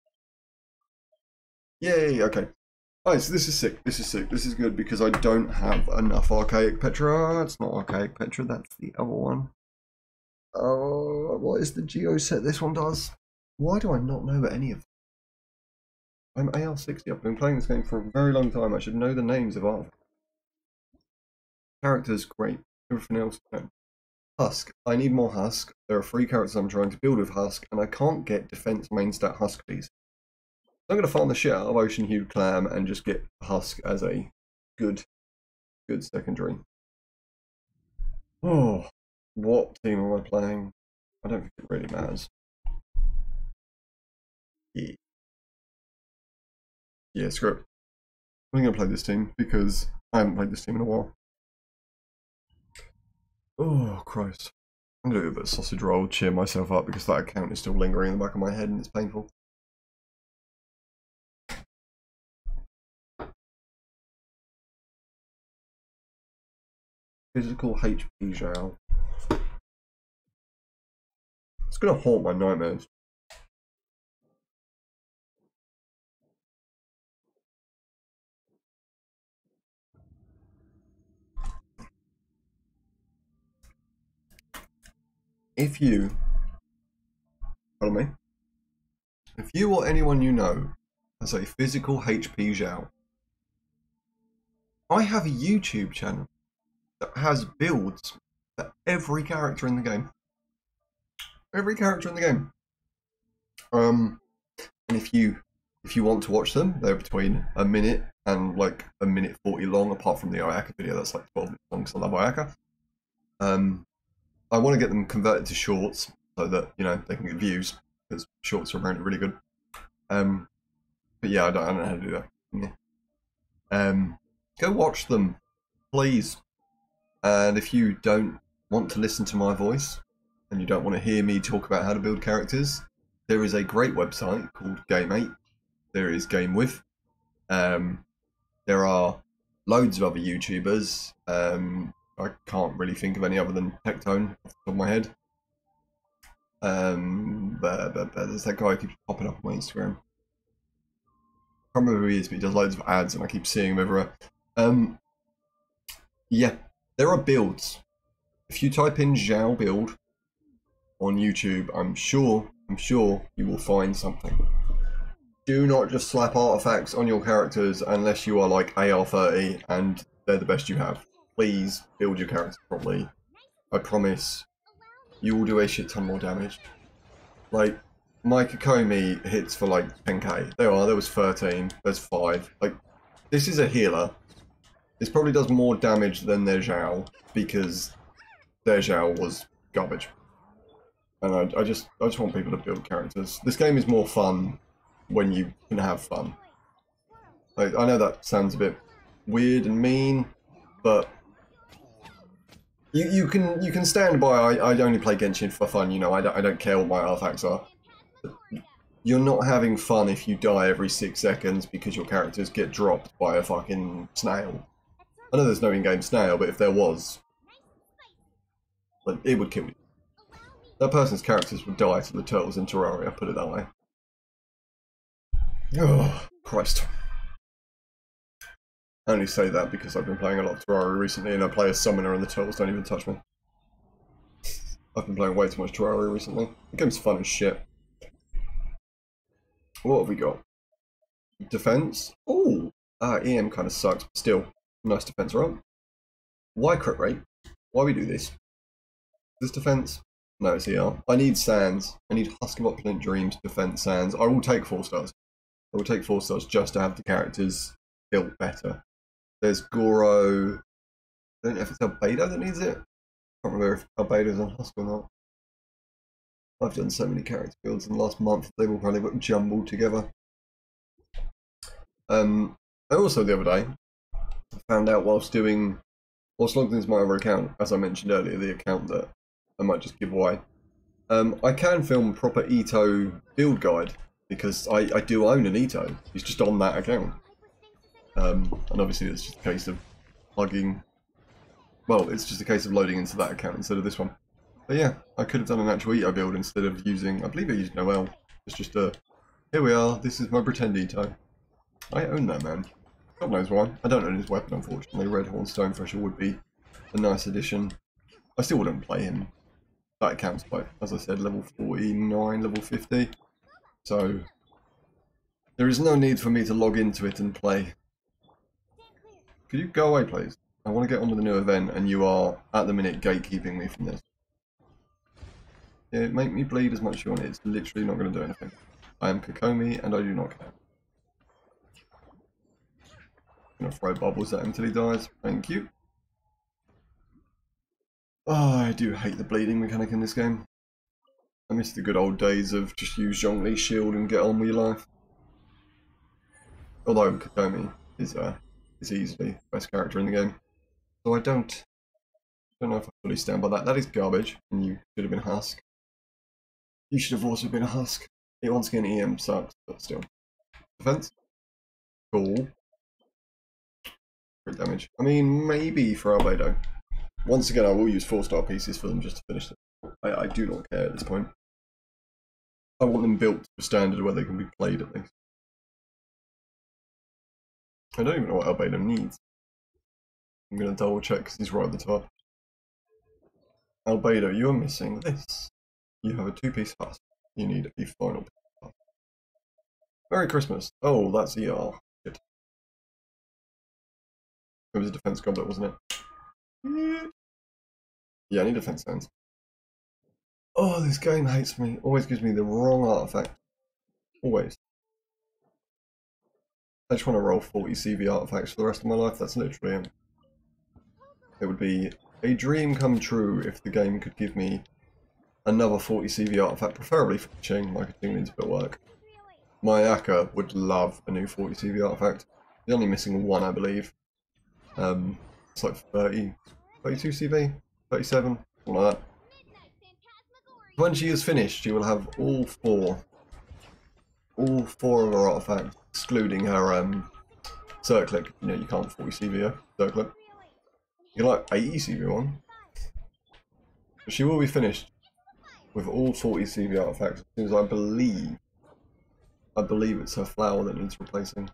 Yay, okay. Alright, so this is sick. This is sick. This is good because I don't have enough Archaic Petra. It's not Archaic Petra, that's the other one. Oh, uh, what is the Geo set this one does? Why do I not know any of them? I'm A R sixty. I've been playing this game for a very long time. I should know the names of art. Characters, great. Everything else, no. Husk. I need more Husk. There are three characters I'm trying to build with Husk, and I can't get defense main stat Husk, please. I'm going to farm the shit out of Ocean Hued Clam and just get Husk as a good, good secondary. Oh, what team am I playing? I don't think it really matters. Yeah. Yeah, screw it. I'm going to play this team because I haven't played this team in a while. Oh, Christ. I'm going to do a bit of sausage roll, cheer myself up because that account is still lingering in the back of my head and it's painful. Physical H P Zhao. It's going to haunt my nightmares. If you, pardon me, if you or anyone you know has a physical H P Zhao, I have a YouTube channel that has builds for every character in the game. Every character in the game. Um, and if you if you want to watch them, they're between a minute and like a minute forty long. Apart from the Ayaka video, that's like twelve minutes long. Because I love Ayaka. Um, I want to get them converted to shorts so that you know they can get views because shorts are apparently really good. Um, but yeah, I don't, I don't know how to do that. Yeah. Um, go watch them, please. And if you don't want to listen to my voice and you don't want to hear me talk about how to build characters, there is a great website called Game eight. There is Game With. Um, there are loads of other YouTubers. Um, I can't really think of any other than Tectone off the top of my head. Um, but, but, but there's that guy who keeps popping up on my Instagram. I can't remember who he is, but he does loads of ads and I keep seeing him everywhere. Um, yeah, there are builds. If you type in Zhao build on YouTube, I'm sure, I'm sure you will find something. Do not just slap artifacts on your characters unless you are like A R thirty and they're the best you have. Please build your character properly. I promise you will do a shit ton more damage. Like, my Kokomi hits for like ten K. There are, there was thirteen, there's five. Like, this is a healer. This probably does more damage than their Zhao because Deja was garbage. And I, I just I just want people to build characters. This game is more fun when you can have fun. Like, I know that sounds a bit weird and mean, but you you can you can stand by. I, I only play Genshin for fun. You know, I don't I don't care what my artifacts are. You're not having fun if you die every six seconds because your characters get dropped by a fucking snail. I know there's no in-game snail, but if there was, like, it would kill you. That person's characters would die to the turtles in Terraria, put it that way. Oh, Christ. I only say that because I've been playing a lot of Terraria recently and I play a summoner and the turtles don't even touch me. I've been playing way too much Terraria recently. The game's fun as shit. What have we got? Defense? Ooh! Ah, E M kind of sucks, but still. Nice defense, right? Why crit rate? Why we do this? This defense? No, it's E R. I need Sands. I need Husk of Opulent Dreams, Defense, Sands. I will take four stars. I will take four stars just to have the characters built better. There's Goro. I don't know if it's Albedo that needs it. I can't remember if Albedo's on Husk or not. I've done so many character builds in the last month, they've all probably got jumbled together. Um, and also the other day, I found out whilst doing, whilst logged into my other account, as I mentioned earlier, the account that I might just give away, um, I can film a proper Ito build guide, because I, I do own an Ito. It's just on that account. Um, and obviously it's just a case of plugging, well, it's just a case of loading into that account instead of this one. But yeah, I could have done an actual Ito build instead of using, I believe I used Noel. It's just a, here we are, this is my pretend Ito. I own that man. God knows why. I don't own his weapon, unfortunately. Redhorn Stonethresher would be a nice addition. I still wouldn't play him. That account's like, as I said, level forty-nine, level fifty. So, there is no need for me to log into it and play. Could you go away, please? I want to get on with the new event, and you are, at the minute, gatekeeping me from this. Yeah, make me bleed as much as you want. It's literally not going to do anything. I am Kokomi, and I do not care. I'm going to throw bubbles at him until he dies. Thank you. Oh, I do hate the bleeding mechanic in this game. I miss the good old days of just use Zhongli's shield and get on with your life. Although Kokomi is uh, is easily the best character in the game. So I don't, don't know if I fully stand by that. That is garbage, and you should have been Husk. You should have also been a Husk. It once again E M sucks, but still. Defense? Cool. Crit damage. I mean, maybe for Albedo. Once again, I will use four star pieces for them just to finish them. I, I do not care at this point. I want them built to a standard where they can be played at least. I don't even know what Albedo needs. I'm going to double check because he's right at the top. Albedo, you are missing this. You have a two piece Husk. You need a final piece of Husk. Merry Christmas. Oh, that's E R. Shit. It was a defense goblet, wasn't it? Yeah, I need defense hands. Oh, this game hates me. Always gives me the wrong artifact. Always. I just want to roll forty C V artifacts for the rest of my life. That's literally it. It would be a dream come true if the game could give me another forty C V artifact, preferably for Ching, like a Ching to bit work. My Akka would love a new forty C V artifact. He's only missing one, I believe. Um, it's like thirty, thirty-two C V, thirty-seven, something like that. When she is finished, she will have all four, all four of her artifacts, excluding her um, circlet. You know, you can't forty C V a circlet. You like eighty C V one. But she will be finished with all forty C V artifacts, because I believe, I believe it's her flower that needs replacing.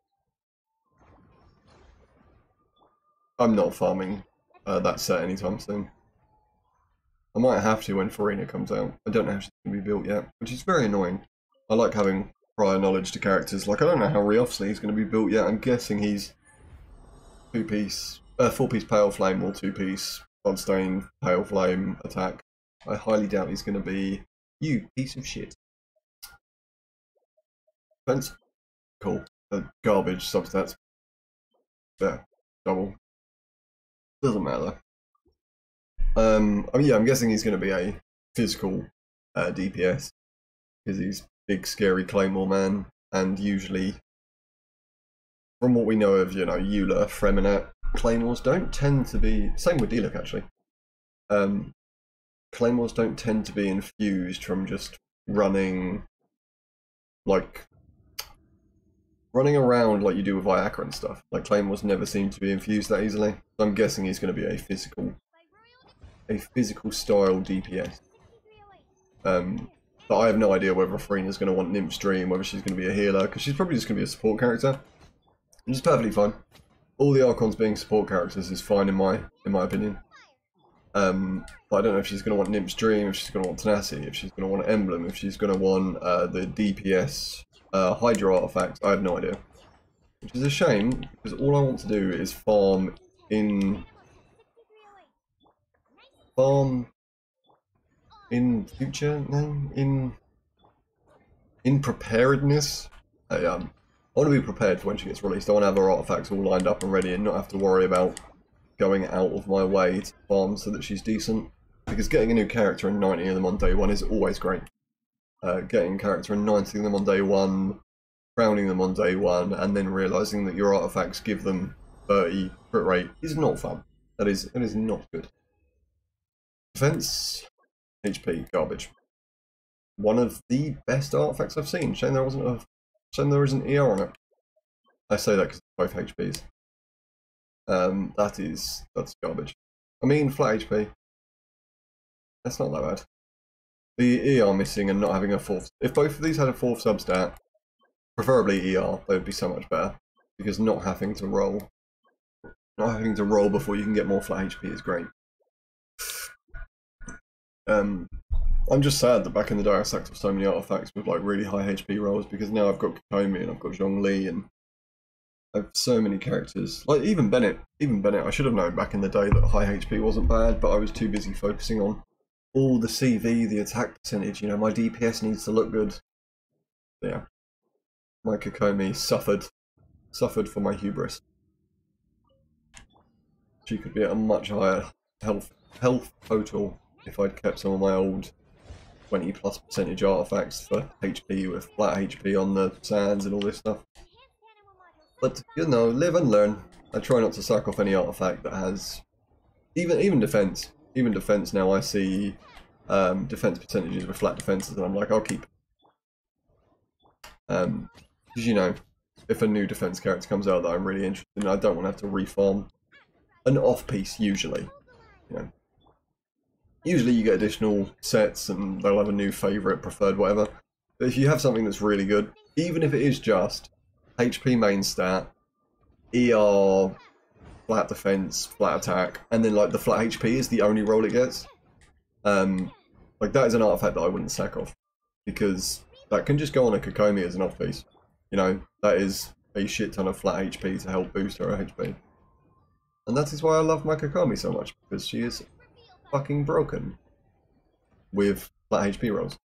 I'm not farming uh, that set anytime soon. I might have to when Farina comes out. I don't know how she's going to be built yet, which is very annoying. I like having prior knowledge to characters. Like, I don't know how Riofsley is going to be built yet. I'm guessing he's two-piece, uh, four-piece Pale Flame or two-piece Bloodstained Pale Flame attack. I highly doubt he's going to be you piece of shit. Defense? Cool. Uh, garbage substats. Yeah, double. Doesn't matter. Um, I mean, yeah, I'm guessing he's going to be a physical uh, D P S because he's big, scary Claymore man, and usually, from what we know of, you know, Eula, Freminat, Claymores don't tend to be. Same with Diluc actually. Um, Claymores don't tend to be infused from just running, like, running around like you do with Viagra and stuff. Like, Claymores never seem to be infused that easily. So I'm guessing he's going to be a physical, a physical style D P S. Um, but I have no idea whether Farina's going to want Nymph Stream, whether she's going to be a healer, because she's probably just going to be a support character, which is perfectly fine. All the Archons being support characters is fine in my in my opinion. Um, but I don't know if she's going to want Nymph's Dream, if she's going to want Tenacity, if she's going to want Emblem, if she's going to want uh, the D P S uh, Hydra artifacts. I have no idea. Which is a shame, because all I want to do is farm in... Farm... In future? No? In... In preparedness? I, um, I want to be prepared for when she gets released. I want to have her artifacts all lined up and ready and not have to worry about going out of my way to farm so that she's decent. Because getting a new character and ninety of them on day one is always great. Uh, getting a character and ninety of them on day one, crowning them on day one, and then realising that your artifacts give them thirty crit rate is not fun. That is, that is not good. Defense, H P, garbage. One of the best artifacts I've seen. Shame there wasn't a, shame there isn't E R on it. I say that because both H Ps. Um, that is, that's garbage. I mean, flat H P. That's not that bad. The E R missing and not having a fourth. If both of these had a fourth substat, preferably E R, they would be so much better. Because not having to roll, not having to roll before you can get more flat H P is great. Um, I'm just sad that back in the day I sacked off so many artifacts with like really high H P rolls, because now I've got Kokomi and I've got Zhongli and I have so many characters. Like even Bennett, even Bennett, I should have known back in the day that high H P wasn't bad, but I was too busy focusing on all the C V, the attack percentage. You know, my D P S needs to look good. Yeah, my Kokomi suffered, suffered for my hubris. She could be at a much higher health health total if I'd kept some of my old twenty plus percentage artifacts for H P with flat H P on the sands and all this stuff. But, you know, live and learn. I try not to suck off any artifact that has... Even even defense. Even defense now I see um, defense percentages with flat defenses and I'm like, I'll keep. Um, because, you know, if a new defense character comes out that I'm really interested in, I don't want to have to reform an off-piece, usually. You know. Usually you get additional sets and they'll have a new favourite, preferred, whatever. But if you have something that's really good, even if it is just H P main stat, E R, flat defense, flat attack, and then like the flat H P is the only roll it gets. Um, like that is an artifact that I wouldn't sack off, because that can just go on a Kokomi as an off piece. You know, that is a shit ton of flat H P to help boost her H P. And that is why I love my Kokomi so much, because she is fucking broken with flat H P rolls.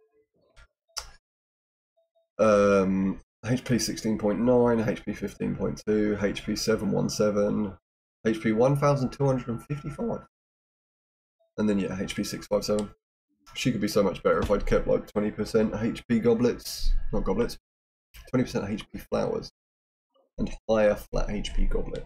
Um, H P sixteen point nine, H P fifteen point two, H P seven one seven, H P one thousand two hundred fifty-five. And then, yeah, H P six five seven. She could be so much better if I'd kept like twenty percent H P goblets, not goblets, twenty percent H P flowers, and higher flat H P goblet.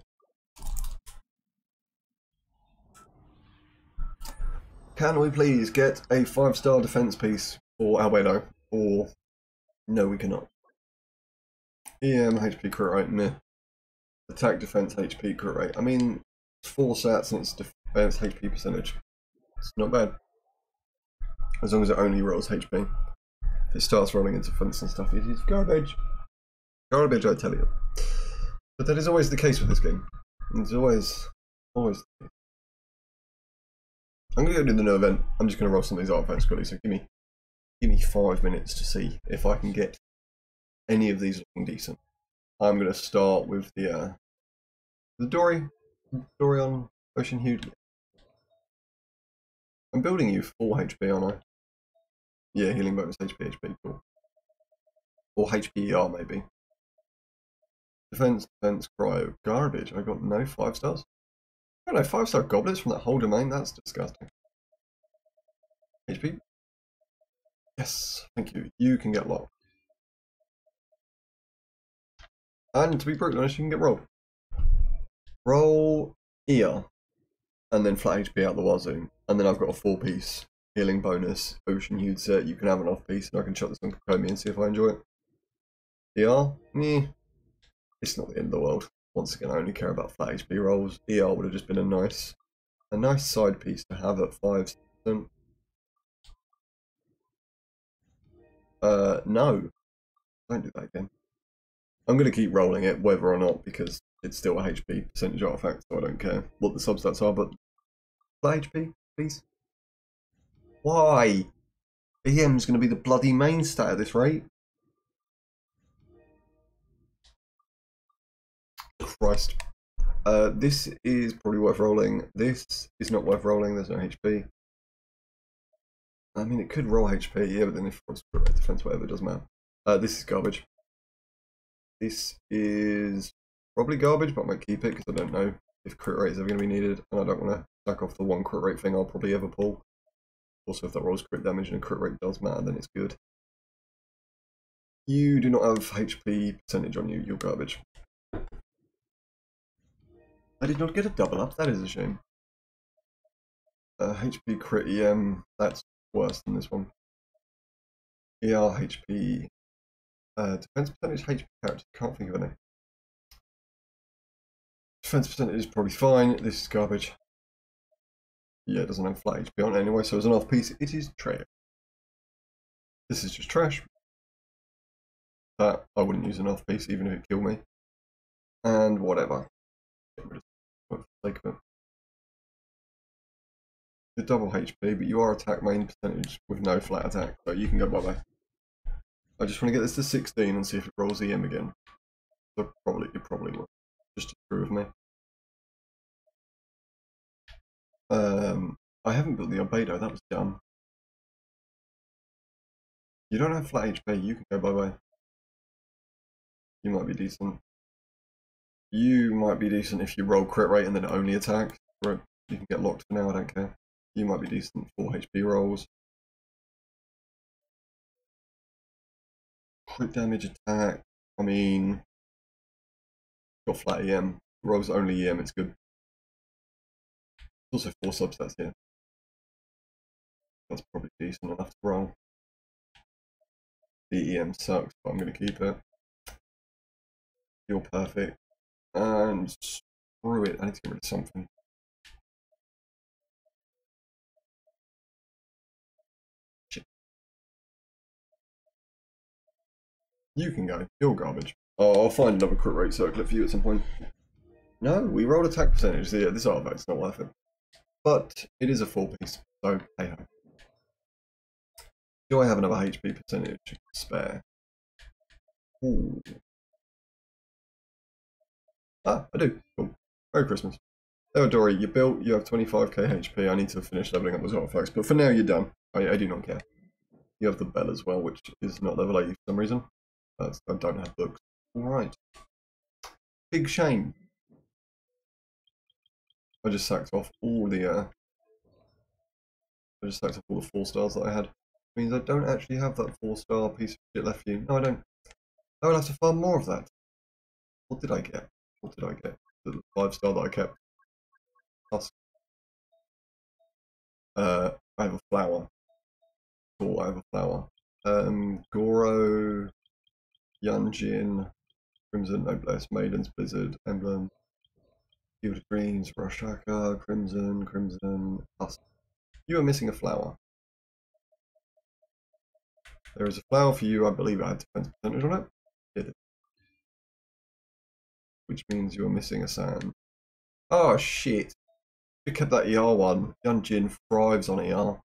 Can we please get a five star defense piece for Albedo? Or no, we cannot. E M, H P crit rate, meh. Attack, defense, H P crit rate. I mean, four stats and its defense H P percentage. It's not bad. As long as it only rolls H P. If it starts rolling into defense and stuff, it is garbage. Garbage, I tell you. But that is always the case with this game. It's always, always the case. I'm gonna go do the new event. I'm just gonna roll some of these artifacts quickly, so give me give me five minutes to see if I can get any of these looking decent. I'm gonna start with the uh the Dory Dory on Ocean Hue. I'm building you full H P, aren't I? Yeah, healing bonus H P, H P, cool. Or H P E R maybe. Defense, defense, cryo, garbage. I got no five stars. don't know, five star goblets from that whole domain? That's disgusting. H P? Yes, thank you. You can get locked. And to be brutally honest, you can get roll. Roll ear. And then flat H P out the wazoo. And then I've got a four piece healing bonus ocean hued set. You can have an off piece and I can shut this on Kokomi and see if I enjoy it. E R? Meh. It's not the end of the world. Once again, I only care about flat H P rolls. E R would have just been a nice a nice side piece to have at five percent. Uh, no. Don't do that again. I'm going to keep rolling it, whether or not, because it's still a H P percentage artifact, so I don't care what the substats are, but flat H P, please. Why? E M's going to be the bloody main stat at this rate. Christ. Uh, this is probably worth rolling. This is not worth rolling. There's no H P. I mean, it could roll H P, yeah, but then if it rolls crit rate, defense, whatever, it doesn't matter. Uh, this is garbage. This is probably garbage, but I might keep it because I don't know if crit rate is ever going to be needed, and I don't want to stack off the one crit rate thing I'll probably ever pull. Also, if that rolls crit damage and crit rate does matter, then it's good. You do not have H P percentage on you, you're garbage. I did not get a double up, that is a shame. Uh, H P crit E M, that's worse than this one. E R, H P, uh, defense percentage, H P character, can't think of any. Defense percentage is probably fine, this is garbage. Yeah, it doesn't have flat H P on it anyway, so as an off piece, it is trash. This is just trash. That, I wouldn't use an off piece even if it killed me. And whatever. Get rid of it for the sake of it. You're double H P, but you are attack main percentage with no flat attack, so you can go bye-bye. I just want to get this to sixteen and see if it rolls E M again. So probably, it probably will. Just to prove me. Um, I haven't built the Albedo, that was dumb. You don't have flat H P, you can go bye-bye. You might be decent. You might be decent if you roll crit rate and then only attack. You can get locked for now, I don't care. You might be decent for H P rolls. Crit damage attack, I mean, got flat E M. Rolls only E M, it's good. There's also four substats here. That's probably decent enough to roll. The E M sucks, but I'm going to keep it. You're perfect. And screw it, I need to get rid of something. Shit. You can go, you're garbage. Oh, I'll find another crit rate circlet for you at some point. No, we rolled attack percentage, so yeah, this artifact's not worth it. But it is a four piece, so hey ho. Do I have another H P percentage spare? Ooh. Ah, I do. Cool. Merry Christmas. Oh, Dory, you built, you have twenty-five K H P. I need to finish leveling up those artifacts, but for now you're done. I, I do not care. You have the bell as well, which is not level eighty for some reason. That's, I don't have books. Alright. Big shame. I just sacked off all the, uh... I just sacked off all the four stars that I had. Which means I don't actually have that four star piece of shit left for you. No, I don't. I will have to farm more of that. What did I get? What did I get? The five star that I kept. Plus, uh, I have a flower. Cool, I have a flower. Um, Goro, Yunjin, Crimson Noblesse, Maiden's Blizzard, Emblem, Field of Greens, Rashaka, Crimson, Crimson, plus. You are missing a flower. There is a flower for you, I believe I had defense percentage on it. It did. Which means you are missing a sand. Oh shit. You kept that E R one. Yunjin thrives on E R.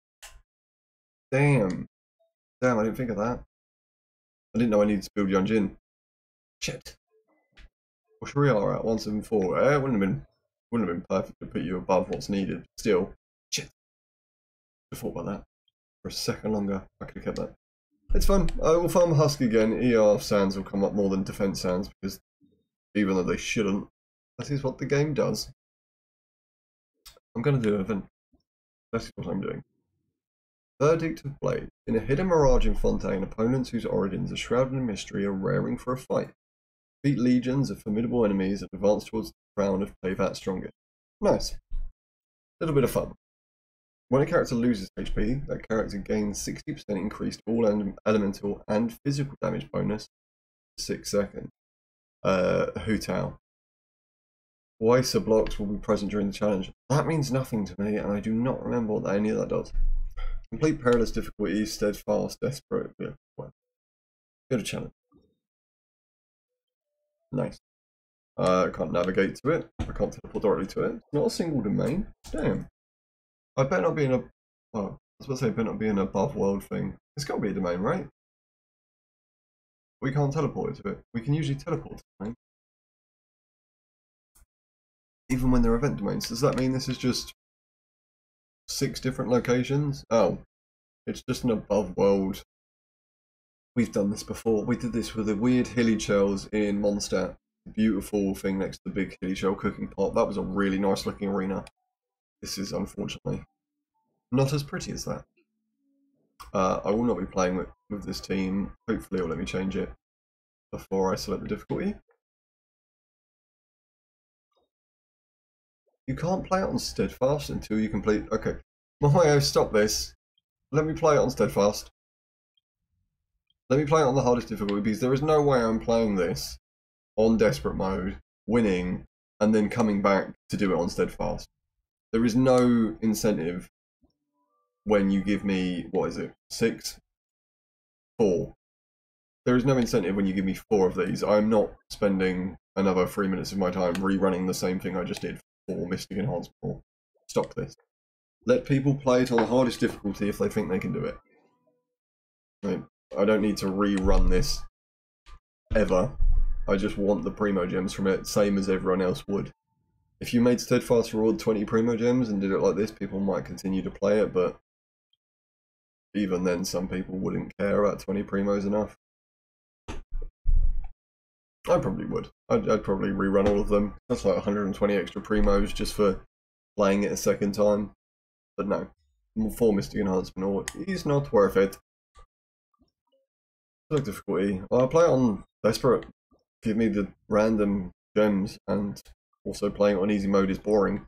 Damn. Damn, I didn't think of that. I didn't know I needed to build Yunjin. Shit. What's your E R at? one seventy-four. Eh, it wouldn't have been wouldn't have been perfect to put you above what's needed. Still. Shit. I thought about that. For a second longer, I could have kept that. It's fun. I will farm Husk again. E R sands will come up more than defense sands because even though they shouldn't, that is what the game does. I'm going to do an event. That's what I'm doing. Verdict of Blade. In a hidden mirage in Fontaine, opponents whose origins are shrouded in mystery are raring for a fight. Beat legions of formidable enemies and advance towards the crown of Teyvat strongest. Nice. Little bit of fun. When a character loses H P, that character gains sixty percent increased all elemental and physical damage bonus for six seconds. Uh, Hutao. Weiser blocks will be present during the challenge. That means nothing to me, and I do not remember what any of that does. Complete perilous difficulty, steadfast, desperate. Yeah, well, go to challenge. Nice. Uh, I can't navigate to it. I can't teleport directly to it. Not a single domain. Damn. I better not be in a. Oh, I was about to say, I better not be an above world thing. It's got to be a domain, right? We can't teleport to it. We can usually teleport to domain. Even when they're event domains. Does that mean this is just six different locations? Oh, it's just an above world. We've done this before. We did this with the weird hilly shells in Mondstadt. Beautiful thing next to the big hilly shell cooking pot. That was a really nice looking arena. This is unfortunately not as pretty as that. Uh, I will not be playing with, with this team. Hopefully it will let me change it before I select the difficulty. You can't play it on Steadfast until you complete... Okay, Mihoyo, stop this. Let me play it on Steadfast. Let me play it on the hardest difficulty, because there is no way I'm playing this on Desperate Mode, winning, and then coming back to do it on Steadfast. There is no incentive when you give me, what is it, six? Four. There is no incentive when you give me four of these. I'm not spending another three minutes of my time rerunning the same thing I just did for Mystic Enhancement. Stop this. Let people play it on the hardest difficulty if they think they can do it. Right. I don't need to rerun this ever. I just want the Primo Gems from it, same as everyone else would. If you made Steadfast Reward twenty Primo Gems and did it like this, people might continue to play it, but even then some people wouldn't care about twenty Primos enough. I probably would. I'd, I'd probably rerun all of them. That's like one hundred twenty extra Primos just for playing it a second time. But no, for Mystic Enhancement or is not worth it. Select difficulty. I'll play it on Desperate. Give me the random gems, and also playing it on easy mode is boring.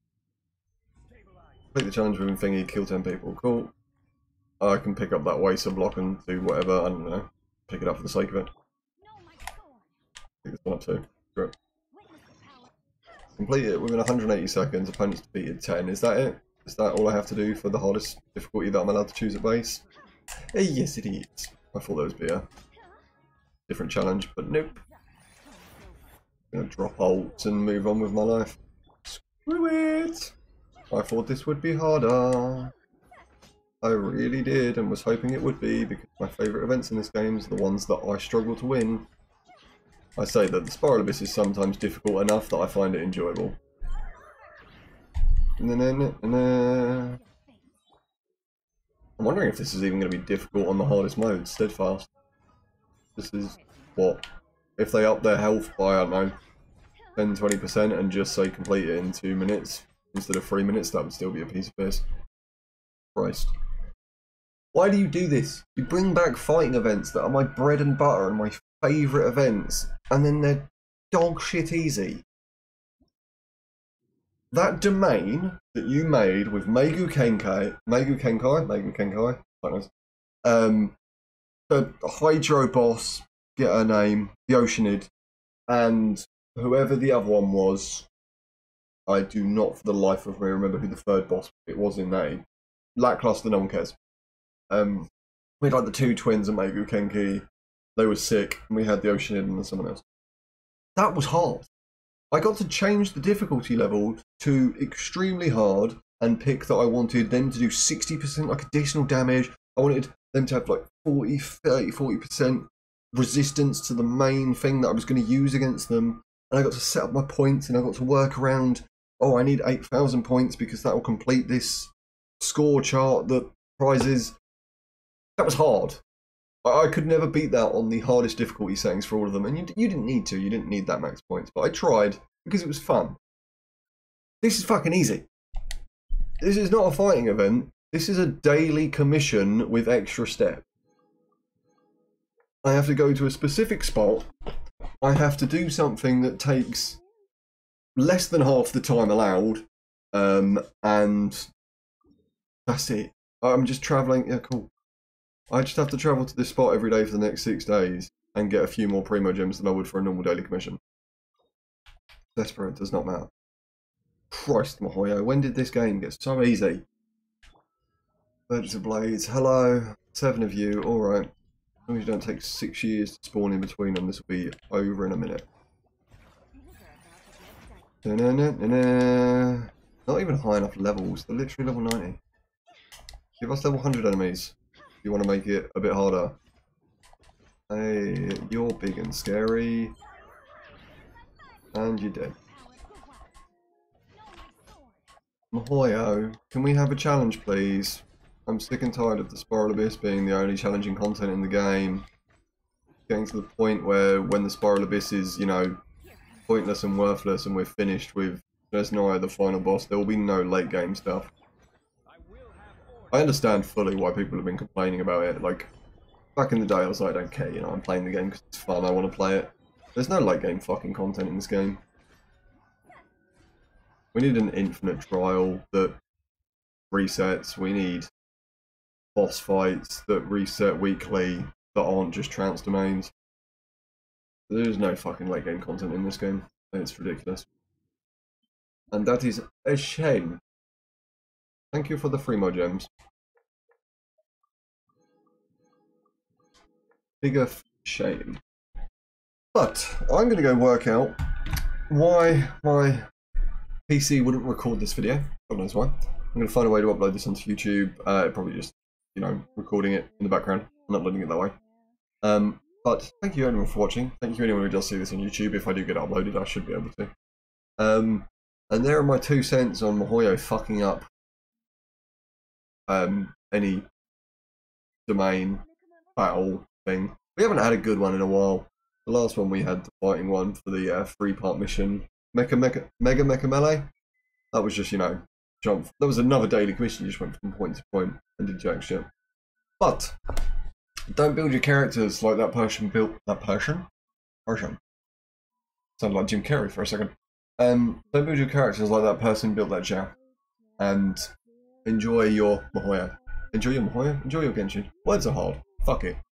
Take the challenge within thingy, kill ten people. Cool. I can pick up that Waster block and do whatever, I don't know. Pick it up for the sake of it. Pick this one up too. Great. Complete it within one hundred eighty seconds, opponents defeated ten. Is that it? Is that all I have to do for the hardest difficulty that I'm allowed to choose at base? Eh, yes it is. I thought there would be a different challenge, but nope. I'm gonna drop ults and move on with my life. Screw it! I thought this would be harder. I really did, and was hoping it would be, because my favourite events in this game are the ones that I struggle to win. I say that the Spiral Abyss is sometimes difficult enough that I find it enjoyable. And then, and then, I'm wondering if this is even going to be difficult on the hardest mode, Steadfast. This is, what, if they up their health by, I don't know, ten to twenty percent and just say complete it in two minutes instead of three minutes, that would still be a piece of piss. Christ. Why do you do this? You bring back fighting events that are my bread and butter and my favourite events, and then they're dog shit easy. That domain that you made with Megu Kenkai, Megu Kenkai, Megu Kenkai, quite nice. Um, the Hydro boss, get her name, the Oceanid, and whoever the other one was, I do not for the life of me remember who the third boss it was in that. Lackluster, no one cares. Um, we had like the two twins at Megu Kenki, they were sick, and we had the Oceanid and someone else. That was hard. I got to change the difficulty level to extremely hard and pick that I wanted them to do sixty percent like additional damage. I wanted them to have like forty, thirty, forty percent resistance to the main thing that I was going to use against them. And I got to set up my points, and I got to work around, oh, I need eight thousand points because that will complete this score chart that prizes. That was hard. I could never beat that on the hardest difficulty settings for all of them, and you, you didn't need to, you didn't need that max points, but I tried because it was fun. This is fucking easy. This is not a fighting event. This is a daily commission with extra steps. I have to go to a specific spot. I have to do something that takes less than half the time allowed. Um, and that's it. I'm just travelling. Yeah, cool. I just have to travel to this spot every day for the next six days and get a few more primo gems than I would for a normal daily commission. Desperate does not matter. Christ, Mihoyo, when did this game get so easy? Birds of Blades, hello. Seven of you, alright. As long as you don't take six years to spawn in between them, this will be over in a minute. Da -na -na -na -na. Not even high enough levels, they're literally level ninety. Give us level one hundred enemies if you want to make it a bit harder. Hey, you're big and scary. And you're dead. Mihoyo, can we have a challenge please? I'm sick and tired of the Spiral Abyss being the only challenging content in the game. Getting to the point where when the Spiral Abyss is, you know, pointless and worthless and we're finished with Desnoia, the final boss, there will be no late game stuff. I understand fully why people have been complaining about it. Like, back in the day I was like, I don't care, you know, I'm playing the game because it's fun, I want to play it. There's no late game fucking content in this game. We need an infinite trial that resets, we need boss fights that reset weekly that aren't just trance domains. There's no fucking late game content in this game. It's ridiculous. And that is a shame. Thank you for the Fremo gems. Bigger shame. But I'm going to go work out why my P C wouldn't record this video. God knows why. I'm going to find a way to upload this onto YouTube. Uh, probably just, you know, recording it in the background and uploading it that way. Um, but thank you everyone for watching. Thank you anyone who does see this on YouTube. If I do get uploaded, I should be able to. Um, and there are my two cents on Mihoyo fucking up um, any domain battle thing. We haven't had a good one in a while. The last one we had, the fighting one for the uh, three-part mission, Mecha Mecha Mega Mecha Melee. That was just, you know, jump. There was another daily commission. You just went from point to point and did jack shit. But don't build your characters like that person built that person. Person. Sounded like Jim Carrey for a second. Um, don't build your characters like that person built that Zhao. And enjoy your Mihoyo. Enjoy your Mihoyo. Enjoy your Genshin. Words are hard. Fuck it.